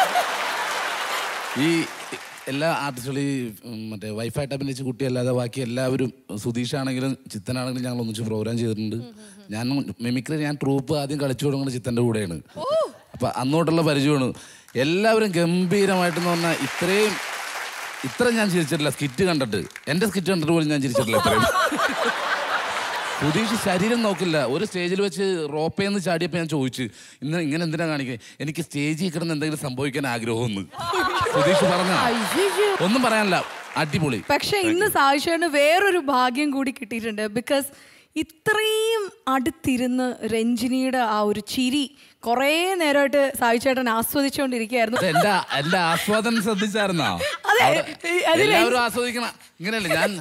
ഈ എല്ലാ ആർട്ടിസ്റ്റുകളും ഈ മറ്റേ വൈഫായിട്ട് അഭിനയിച്ച കുട്ടിയല്ലാതെ ബാക്കി എല്ലാവരും, സുധീഷാണെങ്കിലും ചിത്തനാണെങ്കിലും ഞങ്ങൾ ഒന്നിച്ച് പ്രോഗ്രാം ചെയ്തിട്ടുണ്ട്. ഞാൻ മിമിക്രി, ഞാൻ ട്രൂപ്പ് ആദ്യം കളിച്ചു തുടങ്ങുന്നത് ചിത്തൻ്റെ കൂടെയാണ്. അപ്പം അന്നോട്ടുള്ള പരിചയമാണ്. എല്ലാവരും ഗംഭീരമായിട്ടെന്ന് പറഞ്ഞാൽ ഇത്ര ഞാൻ ചിരിച്ചിട്ടില്ല സ്കിറ്റ് കണ്ടിട്ട്. എൻ്റെ സ്കിറ്റ് കണ്ടിട്ട് പോലും ഞാൻ ചിരിച്ചിട്ടില്ല ഇത്രയും. സുധീഷ് ശരീരം നോക്കില്ല. ഒരു സ്റ്റേജിൽ വെച്ച് റോപ്പേന്ന് ചാടിയപ്പോൾ ഞാൻ ചോദിച്ചു, ഇങ്ങനെ എന്തിനാ കാണിക്കുന്നത്? എനിക്ക് സ്റ്റേജിൽ കിടന്ന് എന്തെങ്കിലും സംഭവിക്കാൻ ആഗ്രഹമൊന്നും. സുധീഷ് പറഞ്ഞ ഒന്നും പറയാനില്ല, അടിപൊളി. പക്ഷെ ഇന്ന് സായിഷേന് വേറൊരു ഭാഗ്യം കൂടി കിട്ടിയിട്ടുണ്ട്. ബിക്കോസ് ഇത്രയും അടുത്തിരുന്ന് രഞ്ജിനിയുടെ ആ ഒരു ചിരി കുറേ നേരമായിട്ട് സായിച്ചേട്ടൻ ആസ്വദിച്ചുകൊണ്ടിരിക്കുകയായിരുന്നു. എന്റെ ആസ്വാദനം ശ്രദ്ധിച്ചായിരുന്നോ? എല്ലാവരും ആസ്വദിക്കണം ഇങ്ങനെയല്ലേ ഞാൻ.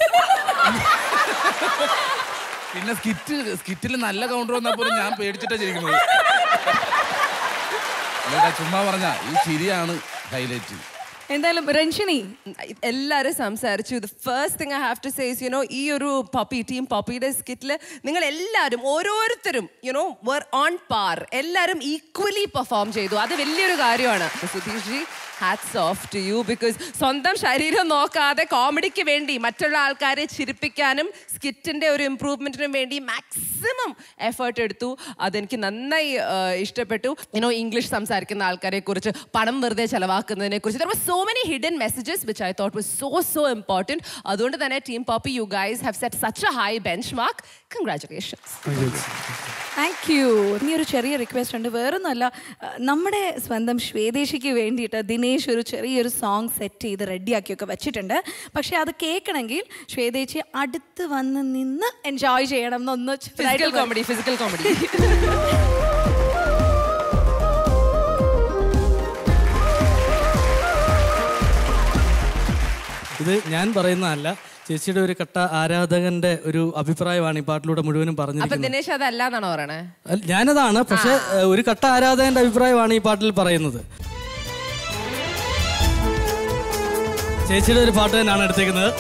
പിന്നെ സ്കിറ്റിൽ നല്ല കൗണ്ടർ വന്നാൽ പോലും ഞാൻ പേടിച്ചിട്ടാ ചിരിക്കുന്നത്. ചുമ്മാ പറഞ്ഞ ഈ ചിരിയാണ് ഹൈലൈറ്റ്. എന്തായാലും രഞ്ജിനി, എല്ലാവരും സംസാരിച്ചു. The first thing I have to say is ഈ ഒരു ടീം പോപ്പിയുടെ സ്കിറ്റിൽ നിങ്ങൾ എല്ലാവരും ഓരോരുത്തരും വർ ഓൺ പാർ. എല്ലാവരും ഈക്വലി പെർഫോം ചെയ്തു. അത് വലിയൊരു കാര്യമാണ്. Sudheesh ji, hats off to you. Because സ്വന്തം ശരീരം നോക്കാതെ കോമഡിക്ക് വേണ്ടി മറ്റുള്ള ആൾക്കാരെ ചിരിപ്പിക്കാനും സ്കിറ്റിൻ്റെ ഒരു ഇംപ്രൂവ്മെൻറ്റിനും വേണ്ടി മാക്സിമം എഫേർട്ട് എടുത്തു. അതെനിക്ക് നന്നായി ഇഷ്ടപ്പെട്ടു. ഇംഗ്ലീഷ് സംസാരിക്കുന്ന ആൾക്കാരെ കുറിച്ച്, പണം വെറുതെ ചെലവാക്കുന്നതിനെ കുറിച്ച്, there were so many hidden messages which I thought was so important. അതുകൊണ്ട് തന്നെ team poppy, you guys have set such a high benchmark. Congratulations. Thank you. ഇനി ഒരു ചെറിയ റിക്വസ്റ്റ് ഉണ്ട്. വേറൊന്നുമല്ല, നമ്മുടെ സ്വന്തം ശ്വേതേശിക്ക് വേണ്ടിയിട്ട് ദിനേശ് ഒരു ചെറിയൊരു സോങ് സെറ്റ് ചെയ്ത് റെഡിയാക്കിയൊക്കെ വെച്ചിട്ടുണ്ട്. പക്ഷെ അത് കേൾക്കണമെങ്കിൽ ശ്വേതേശി അടുത്ത് വന്ന് നിന്ന് എൻജോയ് ചെയ്യണം എന്നൊന്ന്. Physical comedy. ഇത് ഞാൻ പറയുന്നതല്ല, ചേച്ചിയുടെ ഒരു കട്ട ആരാധകന്റെ ഒരു അഭിപ്രായമാണ് ഈ പാട്ടിലൂടെ മുഴുവനും പറഞ്ഞിരിക്കുന്നത്. ദിനേശ് അതല്ലാന്നാണോ പറയണേ? ഞാനതാണ്, പക്ഷെ ഒരു കട്ട ആരാധകന്റെ അഭിപ്രായമാണ് ഈ പാട്ടിൽ പറയുന്നത്. ചേച്ചിയുടെ ഒരു പാട്ട് തന്നെയാണ് എടുത്തേക്കുന്നത്.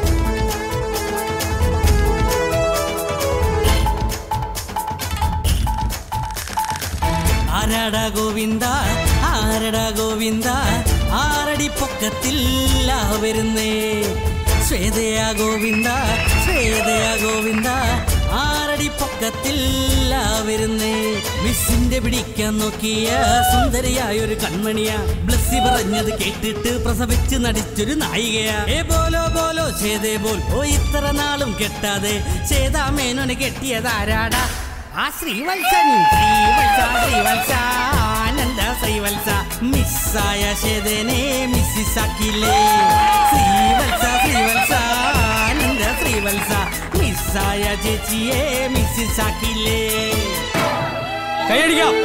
ആരടാ ഗോവിന്ദ, ആരടാ ഗോവിന്ദ, ആരടി പൊക്കത്തിൽ വരുന്നേ. ശ്വേതയാ ഗോവിന്ദ, ശ്വേതയാ ഗോവിന്ദ, ആരടി പൊക്ക പൊക്കത്തിൽ വരുന്നേ. മിസ്സിന്റെ പിടിക്കാൻ നോക്കിയ സുന്ദരിയായ ഒരു കൺമണിയാ. ബ്ലസ്സി പറഞ്ഞത് കേട്ടിട്ട് പ്രസവിച്ച് നടിച്ചൊരു നായികയാ. ഏ ബോലോ ബോലോ ചേതേ ബോൽ. ഓ ഇത്ര നാളും കെട്ടാതെ ചേതാ മേനോനെ കെട്ടിയതാരാടാ? ആ ശ്രീവത്സൻ. ശ്രീവത്സ ആനന്ദ ശ്രീവത്സ. മിസ്സായ ചേതനെ മിസ്സിസാക്കില്ലേ. ശ്രീവത്സ ആനന്ദ ശ്രീവത്സ. മിസ്സായ ചേച്ചിയെ മിസ്സിസാക്കില്ലേ. കൈയടിക്കാം.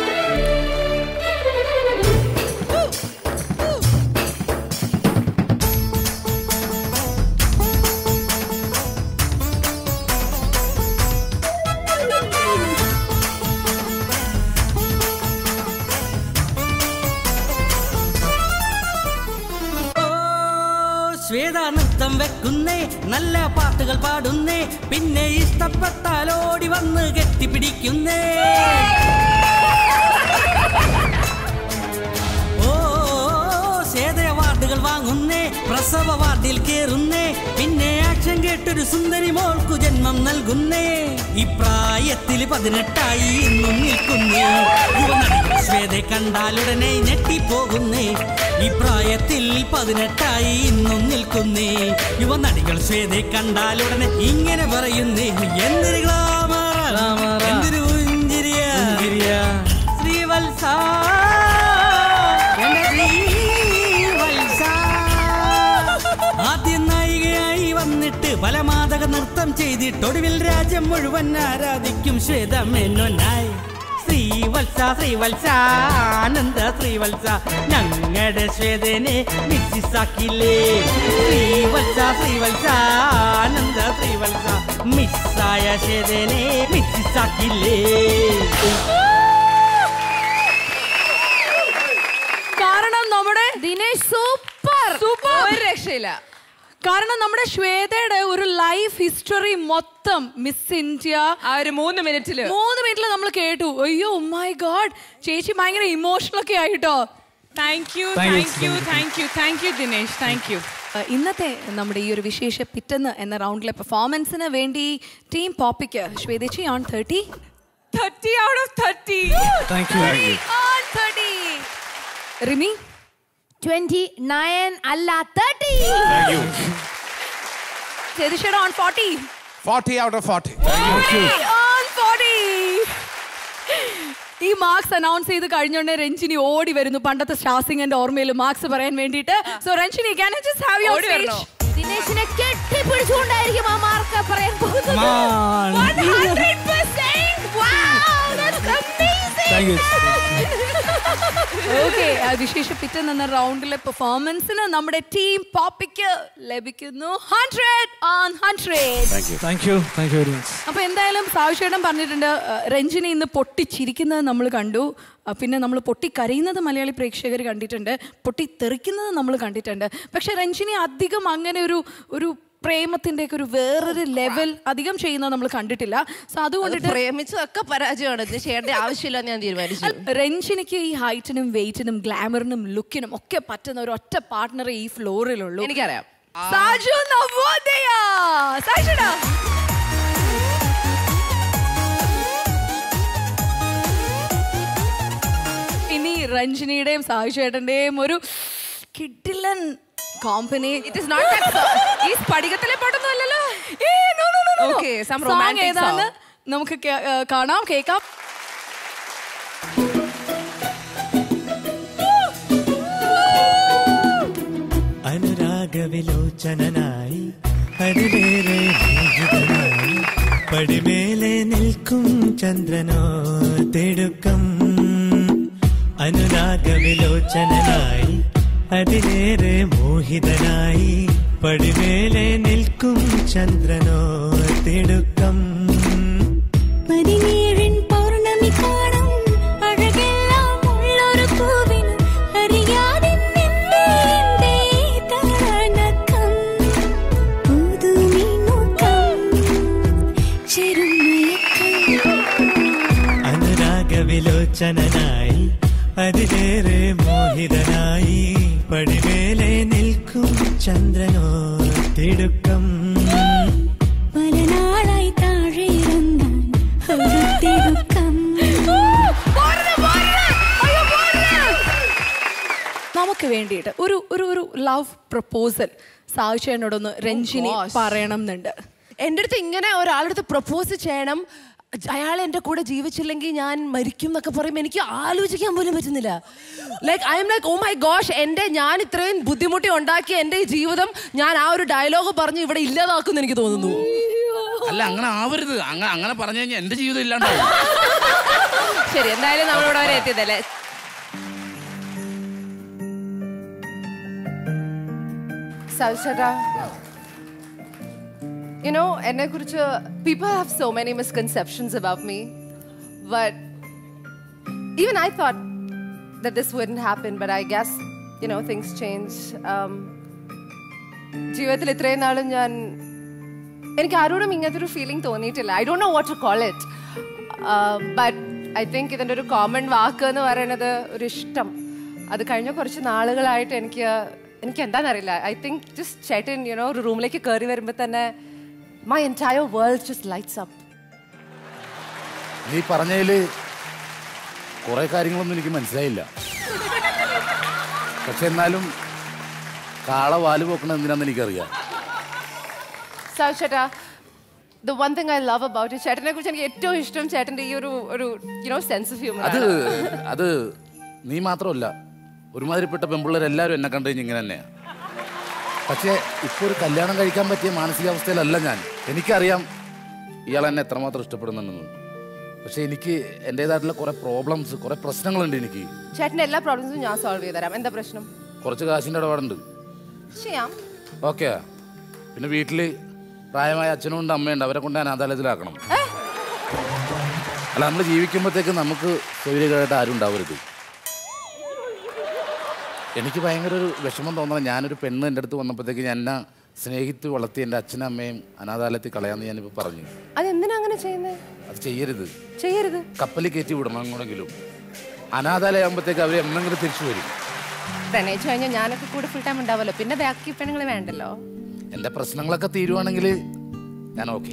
ശ്വേത നൃത്തം വെക്കുന്നേ, നല്ല പാട്ടുകൾ പാടുന്നേ, പിന്നെ ഇഷ്ടപ്പെട്ടാൽ ഓടി വന്ന് കെട്ടിപ്പിടിക്കുന്നേ. ഓ ശ്വേത അവാർഡുകൾ വാങ്ങുന്നേ, പ്രസവ വാർഡിൽ കേറുന്നേ, പിന്നെ ആക്ഷൻ കേട്ടൊരു സുന്ദരി മോൾക്കു ജന്മം നൽകുന്നേ. ഇപ്രായത്തിൽ 18 ഇന്നും നിൽക്കുന്നേ. ശ്വേതയെ കണ്ടാലുടനെ ഞെട്ടിപ്പോകുന്നേ. ഇപ്രായത്തിൽ 18 ഇന്നും നിൽക്കുന്നേ. യുവനടികൾ ശ്വേതയെ കണ്ടാലുടനെ ഇങ്ങനെ പറയുന്നേ. എന്തൊരു ഗ്ലാമർ, എന്തൊരു പുഞ്ചിരിയ. ശ്രീവത്സ ആദ്യം നായികയായി വന്നിട്ട് പല മാതക നൃത്തം ചെയ്തിട്ടൊടുവിൽ രാജ്യം മുഴുവൻ ആരാധിക്കും ശ്വേത മേനോനായി. ശ്രീവത്സ ആനന്ദ ശ്രീവത്സ. ഞങ്ങളുടെ ശ്വേതനെ മിസ്സിസാക്കില്ലേ. ശ്രീവത്സ ആനന്ദ ശ്രീവത്സ. മിസ്സായ ശ്വേതനെ മിസ്സിസാക്കില്ലേ. കാരണം നമ്മുടെ ദിനേശ് സൂപ്പർ സൂപ്പർ, ഒരു രക്ഷയില്ല. കാരണം നമ്മുടെ ശ്വേതയുടെ ഒരു ലൈഫ് ഹിസ്റ്ററി മൊത്തം മിസ് ഇന്ത്യ ആ ഒരു 3 മിനിറ്റിൽ നമ്മൾ കേട്ടു. അയ്യോ മൈ ഗോഡ്, ചേച്ചി ഭയങ്കര ഇമോഷണൽ ഒക്കെ ആയിട്ടോ. Thank you Dinesh, thank you. ഇന്നത്തെ നമ്മുടെ ഈ ഒരു വിശേഷ പിറ്റെന്ന് എന്ന റൗണ്ടിലെ പെർഫോമൻസിന് വേണ്ടി ടീം പോപ്പിക്ക് ശ്വേതേച്ചി on 30 out of 30. Thank you. 30. Rimi 29 അല്ല 30. ചേതേശ്വര ഓൺ 40. 40 out of 40. On 40. ഈ മാർക്സ് അനൗൺസ് ചെയ്ത് കഴിഞ്ഞോണ്ട് രഞ്ജിനി ഓടി വരുന്നു പണ്ടത്തെ ശാസിംഗന്റെ ഓർമ്മയിൽ മാർക്സ് പറയാൻ വേണ്ടിയിട്ട്. So Ranjini, can I just have your stage? ദിനേശിനെ കെട്ടിപ്പിടിച്ചുകൊണ്ടായിരിക്കും ആ മാർക്ക് പറയാൻ പോകുന്നത്. 100%. Wow, that's amazing. ഓക്കെ, വിശേഷ പിറ്റെന്ന് എന്ന റൗണ്ടിലെ പെർഫോമൻസിന് നമ്മുടെ ടീം പോപ്പിക്ക് ലഭിക്കുന്നു 100 on 100. Thank you very much. അപ്പൊ എന്തായാലും സാവിശേടൻ പറഞ്ഞിട്ടുണ്ട്, രഞ്ജിനി ഇന്ന് പൊട്ടിച്ചിരിക്കുന്നത് നമ്മൾ കണ്ടു, പിന്നെ നമ്മൾ പൊട്ടിക്കരയുന്നത് മലയാളി പ്രേക്ഷകർ കണ്ടിട്ടുണ്ട്, പൊട്ടിത്തെറിക്കുന്നത് നമ്മൾ കണ്ടിട്ടുണ്ട്. പക്ഷെ രഞ്ജിനി അധികം അങ്ങനെ ഒരു പ്രേമത്തിന്റെ ഒക്കെ ഒരു വേറൊരു ലെവൽ അധികം ചെയ്യുന്നത് നമ്മൾ കണ്ടിട്ടില്ല. സോ അതുകൊണ്ടിട്ട് പ്രേമിച്ചതൊക്കെ പരാജയമാണ്. ഇത് ചെയ്യേണ്ട ആവശ്യമില്ല ഞാൻ തീരുമാനിച്ചു. രഞ്ജിനിക്ക് ഈ ഹൈറ്റിനും വെയിറ്റിനും ഗ്ലാമറിനും ലുക്കിനും ഒക്കെ പറ്റുന്ന ഒരു ഒറ്റ പാർട്ട്ണർ ഈ ഫ്ലോറിലുള്ളൂ. എനിക്കറിയാം. സാജു നവോദയ. സാജുടാ ഇനി രഞ്ജിനിയുടെയും സാജുചേട്ടന്റെയും ഒരു കിഡിലൻ company. It is not that. ഈ സ്പടികത്തിലെ പാട്ടൊന്നും അല്ലല്ലോ. ഓക്കേ, സം റൊമാന്റിക് സോങ് നമുക്ക് കാണാം, കേൾക്കാം. അനുരാഗവിലോചനായി അതിലേറെ മോഹിതനായി പടിമേലെ നിൽക്കും ചന്ദ്രനോ തിടുക്കം. അനുരാഗവിലോചനായി അതിലേറെ മോഹിതനായി പടിമേലെ നിൽക്കും ചന്ദ്രനോ തിടുക്കം. 17 പൗർണമി കാണും അഴകെല്ലാം ഉള്ളൊരു പൂവിനും അറിയാതെ തണക്കം പുതുമിനുക്കം ചെറുമയക്കം. അനുരാഗവിലോചനായി അതിലേറെ മോഹിതനായി പടിമേലെ നിൽക്കും ചന്ദ്രനോ തിടുക്കം. പല നാളായി താഴെ ഇറങ്ങാൻ നിങ്ങൾക്ക് വേണ്ടിയിട്ട് ഒരു ഒരു ഒരു ലവ് പ്രപ്പോസൽ സാഹുചേട്ടനോടൊന്ന് രഞ്ജിനി പറയണം എന്നുണ്ട്. എൻ്റെ അടുത്ത് ഇങ്ങനെ ഒരാളുടെ അടുത്ത് പ്രപ്പോസ് ചെയ്യണം, അയാൾ എൻ്റെ കൂടെ ജീവിച്ചില്ലെങ്കിൽ ഞാൻ മരിക്കും എന്നൊക്കെ പറയുമ്പോൾ എനിക്ക് ആലോചിക്കാൻ പോലും പറ്റുന്നില്ല. Like I am like oh my gosh, ഞാൻ ഇത്രയും ബുദ്ധിമുട്ടി ഉണ്ടാക്കിയ എൻ്റെ ഈ ജീവിതം ഞാൻ ആ ഒരു ഡയലോഗ് പറഞ്ഞ് ഇവിടെ ഇല്ലാതാക്കുമെന്ന് എനിക്ക് തോന്നുന്നു. അല്ല, അങ്ങനെ ആവരുത്. അങ്ങനെ പറഞ്ഞു കഴിഞ്ഞാൽ എൻ്റെ ജീവിതം ഇല്ലാണ്ടാവും. ശരി, എന്തായാലും നമ്മളിവിടെ വരെ എത്തിയതല്ലേ. സാവിച്ചേട്ടാ, you know, എന്നെ കുറിച്ച് people have so many misconceptions about me, but even I thought that this wouldn't happen, but I guess, you know, things change. ജീവിതത്തിൽ ഇത്രയും നാളും എനിക്ക് ആരോടും ഇങ്ങനത്തെ ഒരു ഫീലിംഗ് തോന്നിയിട്ടില്ല. I don't know what to call it, but I think ഇതിൻ്റെ ഒരു കോമൺ വാക്ക് എന്ന് പറയുന്നത് ഒരു ഇഷ്ടം. അത് കഴിഞ്ഞ കുറച്ച് നാളുകളായിട്ട് എനിക്ക് എന്താണെന്നറിയില്ല. ഐ തിങ്ക് ജസ്റ്റ് ചേട്ടൻ യുനോ ഒരു റൂമിലേക്ക് കയറി വരുമ്പോൾ തന്നെ my entire world just lights up. നീ പറഞ്ഞതിൽ കുറേ കാര്യങ്ങളൊന്നും എനിക്ക് മനസ്സിലായില്ല. പക്ഷെ എന്നാലും കാള വാല് പോക്കണ എന്തിനാന്ന് എനിക്കറിയാം. ചേട്ടാ, the one thing I love about you, ചേട്ടനെ കുറിച്ച് എനിക്ക് ഏറ്റവും ഇഷ്ടം ചേട്ടൻ്റെ ഈ ഒരു യുനോ സെൻസ് ഓഫ് ഹ്യൂമർ. അത് നീ മാത്രമല്ല, ഒരുമാതിരിപ്പെട്ട പെൺപിള്ളേരെല്ലാവരും എന്നെ കണ്ടു കഴിഞ്ഞാൽ ഇങ്ങനെ തന്നെയാണ്. പക്ഷേ ഇപ്പോൾ ഒരു കല്യാണം കഴിക്കാൻ പറ്റിയ മാനസികാവസ്ഥയിലല്ല ഞാൻ. എനിക്കറിയാം ഇയാൾ എന്നെ എത്രമാത്രം ഇഷ്ടപ്പെടുന്നുണ്ടെന്ന്. പക്ഷെ എനിക്ക് എൻ്റെതായിട്ടുള്ള കുറേ പ്രോബ്ലംസ്, കുറേ പ്രശ്നങ്ങളുണ്ട് എനിക്ക്. ചേട്ടൻ്റെ എല്ലാ പ്രോബ്ലംസും ഞാൻ സോൾവ് ചെയ്ത് തരാം. എന്താ പ്രശ്നം? കുറച്ച് കാശിൻ്റെ ഇടപാടുണ്ട്. ചെയ്യാം. ഓക്കെ. പിന്നെ വീട്ടിൽ പ്രായമായ അച്ഛനും ഉണ്ട്, അമ്മയുണ്ട്. അവരെ കൊണ്ട് ഞാൻ അനാഥാലയത്തിലാക്കണം. അല്ല, നമ്മൾ ജീവിക്കുമ്പോഴത്തേക്ക് നമുക്ക് സൗകര്യമായിട്ട് ആരും ഉണ്ടാവരുത്. എനിക്ക് ഭയങ്കര ഒരു വിഷമം തോന്നണം. ഞാനൊരു പെണ്ണ് എൻ്റെ അടുത്ത് വന്നപ്പോഴത്തേക്ക് എന്നെ സ്നേഹിത്ത് വളർത്തി എൻ്റെ അച്ഛനും അമ്മയും അനാഥാലയത്തിൽ കളയാന്ന് ഞാനിപ്പോൾ പറഞ്ഞു. അതെന്തിനാ അങ്ങനെ ചെയ്യുന്നത്? അത് ചെയ്യരുത്. കപ്പലിൽ കയറ്റി വിടണം എങ്ങോടെങ്കിലും. അനാഥാലയം ആകുമ്പോഴത്തേക്ക് അവർ എന്നെങ്കിലും തിരിച്ചു വരും. പ്രണയിച്ചു കഴിഞ്ഞാൽ ഞാനൊക്കെ കൂടെ ഫുൾ ടൈം ഉണ്ടാവല്ലോ, പിന്നെ ബാക്കി പെണ്ണുങ്ങൾ വേണ്ടല്ലോ. എൻ്റെ പ്രശ്നങ്ങളൊക്കെ തീരുവാണെങ്കിൽ ഞാൻ ഓക്കെ.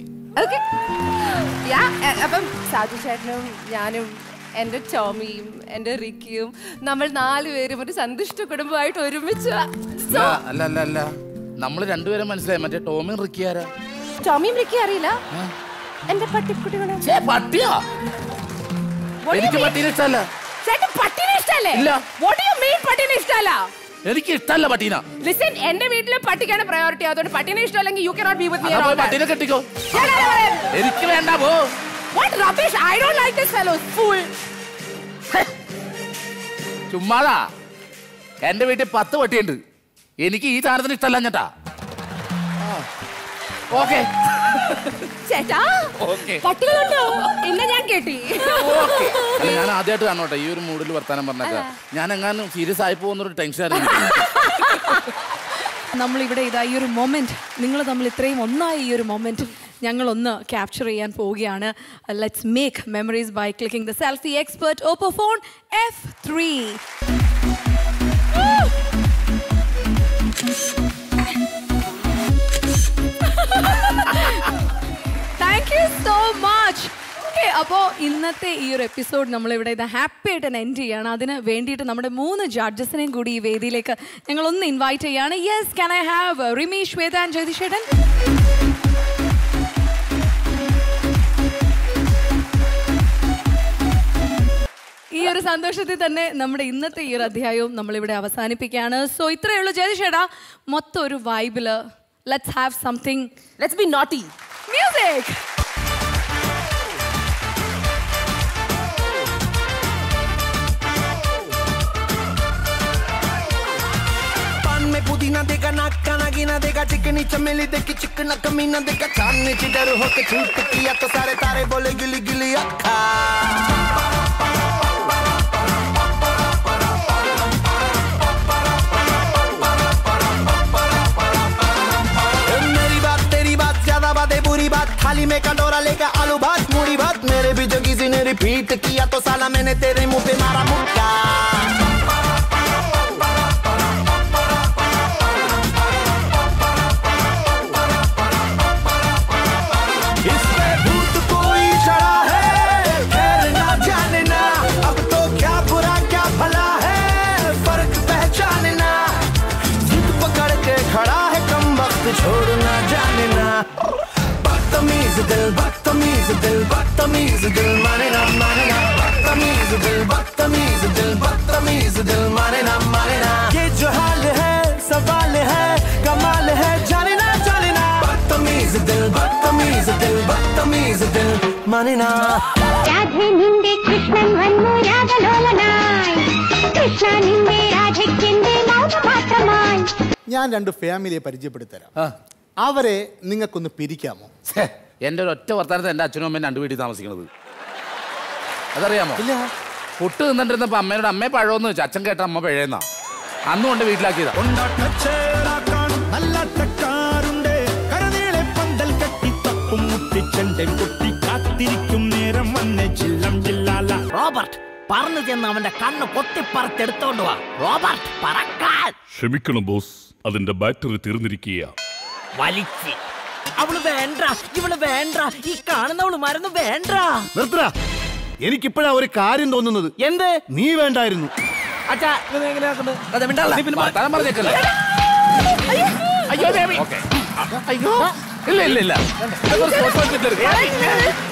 അപ്പം സാജു ചേട്ടനും ഞാനും എൻ്റെ ടോമിയും എൻ്റെ റിക്കിയും നമ്മൾ 4 പേരും ഒരു സന്തുഷ്ട കുടുംബമായിട്ട് ഒരുമിച്ച്. അല്ല, നമ്മൾ രണ്ടുപേരും മനസ്സിലായി. മറ്റേ ടോമിയും റിക്കി ആരാ? ടോമിയും റിക്കി അറിയില്ല? എന്റെ പട്ടിക്കുട്ടികളെ. പട്ടിയാ? എനിക്ക് പട്ടീനെ ഇഷ്ടമല്ല. പട്ടീനെ ഇഷ്ടമല്ലേ? എനിക്ക് ഇഷ്ടമല്ല പട്ടീന. ലിസൺ, എന്റെ വീട്ടിലെ പട്ടിക്കാണ് പ്രയോറിറ്റി. അതുകൊണ്ട് പട്ടീനെ ഇഷ്ടമല്ലെങ്കിൽ you cannot be with me. പട്ടീനെ കെട്ടിക്കോ. എനിക്ക് വേണ്ട. പോ. What rubbish! I don't like this fellow. Fool. ചുമ്മാതാ. എന്റെ വീട്ടിൽ 10 പട്ടിയുണ്ട്. എനിക്ക് ഈ താരത്തിന് ഇഷ്ടമല്ല ചേട്ടാ. ഓക്കെ ചേട്ടാ, പട്ടികളുണ്ടോ? ഇന്ന് ഞാൻ കേട്ടി. ഞാൻ ആദ്യമായിട്ട് കാണോട്ടെ ഈ ഒരു മൂഡിൽ വർത്താനം പറഞ്ഞേക്കാം. ഞാൻ എങ്ങാനും സീരിയസ് ആയി പോകുന്നൊരു ടെൻഷനായിരുന്നു. നമ്മളിവിടെ ഇതാ ഈ ഒരു മൊമെന്റ്, നിങ്ങൾ തമ്മിൽ ഇത്രയും ഒന്നായി ഈ ഒരു മൊമെന്റ് ഞങ്ങളൊന്ന് ക്യാപ്ചർ ചെയ്യാൻ പോവുകയാണ്. Let's make memories by clicking the selfie expert Oppo phone F3. Thank you so much. Okay, അപ്പോൾ ഇന്നത്തെ ഈ ഒരു എപ്പിസോഡ് നമ്മളിവിടെ ഇത് ഹാപ്പി ആയിട്ട് എൻഡ് ചെയ്യാണ്. അതിന് വേണ്ടിയിട്ട് നമ്മുടെ 3 ജഡ്ജസിനെയും കൂടി ഈ വേദിയിലേക്ക് ഞങ്ങളൊന്ന് ഇൻവൈറ്റ് ചെയ്യാണ്. Yes, can I have Rimi, Shweta and ജ്യോതിഷേട്ടൻ? ഈ ഒരു സന്തോഷത്തിൽ തന്നെ നമ്മുടെ ഇന്നത്തെ ഈ ഒരു അധ്യായവും നമ്മളിവിടെ അവസാനിപ്പിക്കുകയാണ്. സോ ഇത്രയേ ഉള്ളൂ ജ്യോതിഷേട്ടാ. മൊത്തം ഒരു വൈബില് let's have something. Let's be naughty. Music. में पुदीना देगा, नाका नागिना देगा, चिकनी चमेली देखी चिकना कमीना देगा, चांदनी चिडर होके छूट किया तो सारे तारे बोले गिली गिली अक्खा। मेरी बात तेरी बात ज्यादा बातें बुरी बात, थाली में कटोरा लेकर आलू भात मूड़ी भात, मेरे भी जो किसी ने रिपीट किया तो साला मैंने तेरे मुंह पे मारा मुक्का। जाने ना अब तो क्या बुरा क्या भला है, फर्क पहचानना। दिल बदतमीज दिल माने ना ये जो हाल है सवाल है कमाल है जाने ना बदतमीज दिल माने ना രാധേ നിന്റെ കൃഷ്ണൻ വന്നു രാഗലോലനായി കൃഷ്ണ നിന്റെ രാധയ്ക്കെന്റെ മൗനപാത്രമായി. ഞാൻ 2 ഫാമിലിയെ പരിചയപ്പെടുത്തരാം. അവരെ നിങ്ങൾക്കൊന്ന് പിരിക്കാമോ? എൻ്റെ ഒരു ഒറ്റ വർത്താനത്ത് എൻ്റെ അച്ഛനും അമ്മയും 2 വീട്ടിൽ താമസിക്കുന്നത് അതറിയാമോ? ഇല്ല. പൊട്ട് നിന്നിട്ടിരുന്നപ്പോൾ അമ്മയോട് അമ്മയെ പഴമെന്ന് വെച്ചു. അച്ഛൻ കേട്ട അമ്മ പിഴയെന്നാ. അന്ന് കൊണ്ട് വീട്ടിലാക്കിയതാ. റോബർട്ട് പറന്നു ചെന്ന് അവന്റെ കണ്ണ് പൊട്ടിപ്പറത്തെടുത്തോണ്ട് വാ. റോബർട്ട് പറക്കാൻ. ക്ഷമിക്കണം ബോസ്, അതിന്റെ ബാറ്ററി തീർന്നിരിക്കുക. വലിച്ച് അവള് വേണ്ട, ഇവള് വേണ്ട, ഈ കാണുന്നവള് മരുന്ന് വേണ്ട. നിർത്തടാ, എനിക്കിപ്പോഴാ ഒരു കാര്യം തോന്നുന്നത്. എന്ത്? നീ വേണ്ടായിരുന്നു. അച്ഛാ അയ്യോ ഇല്ല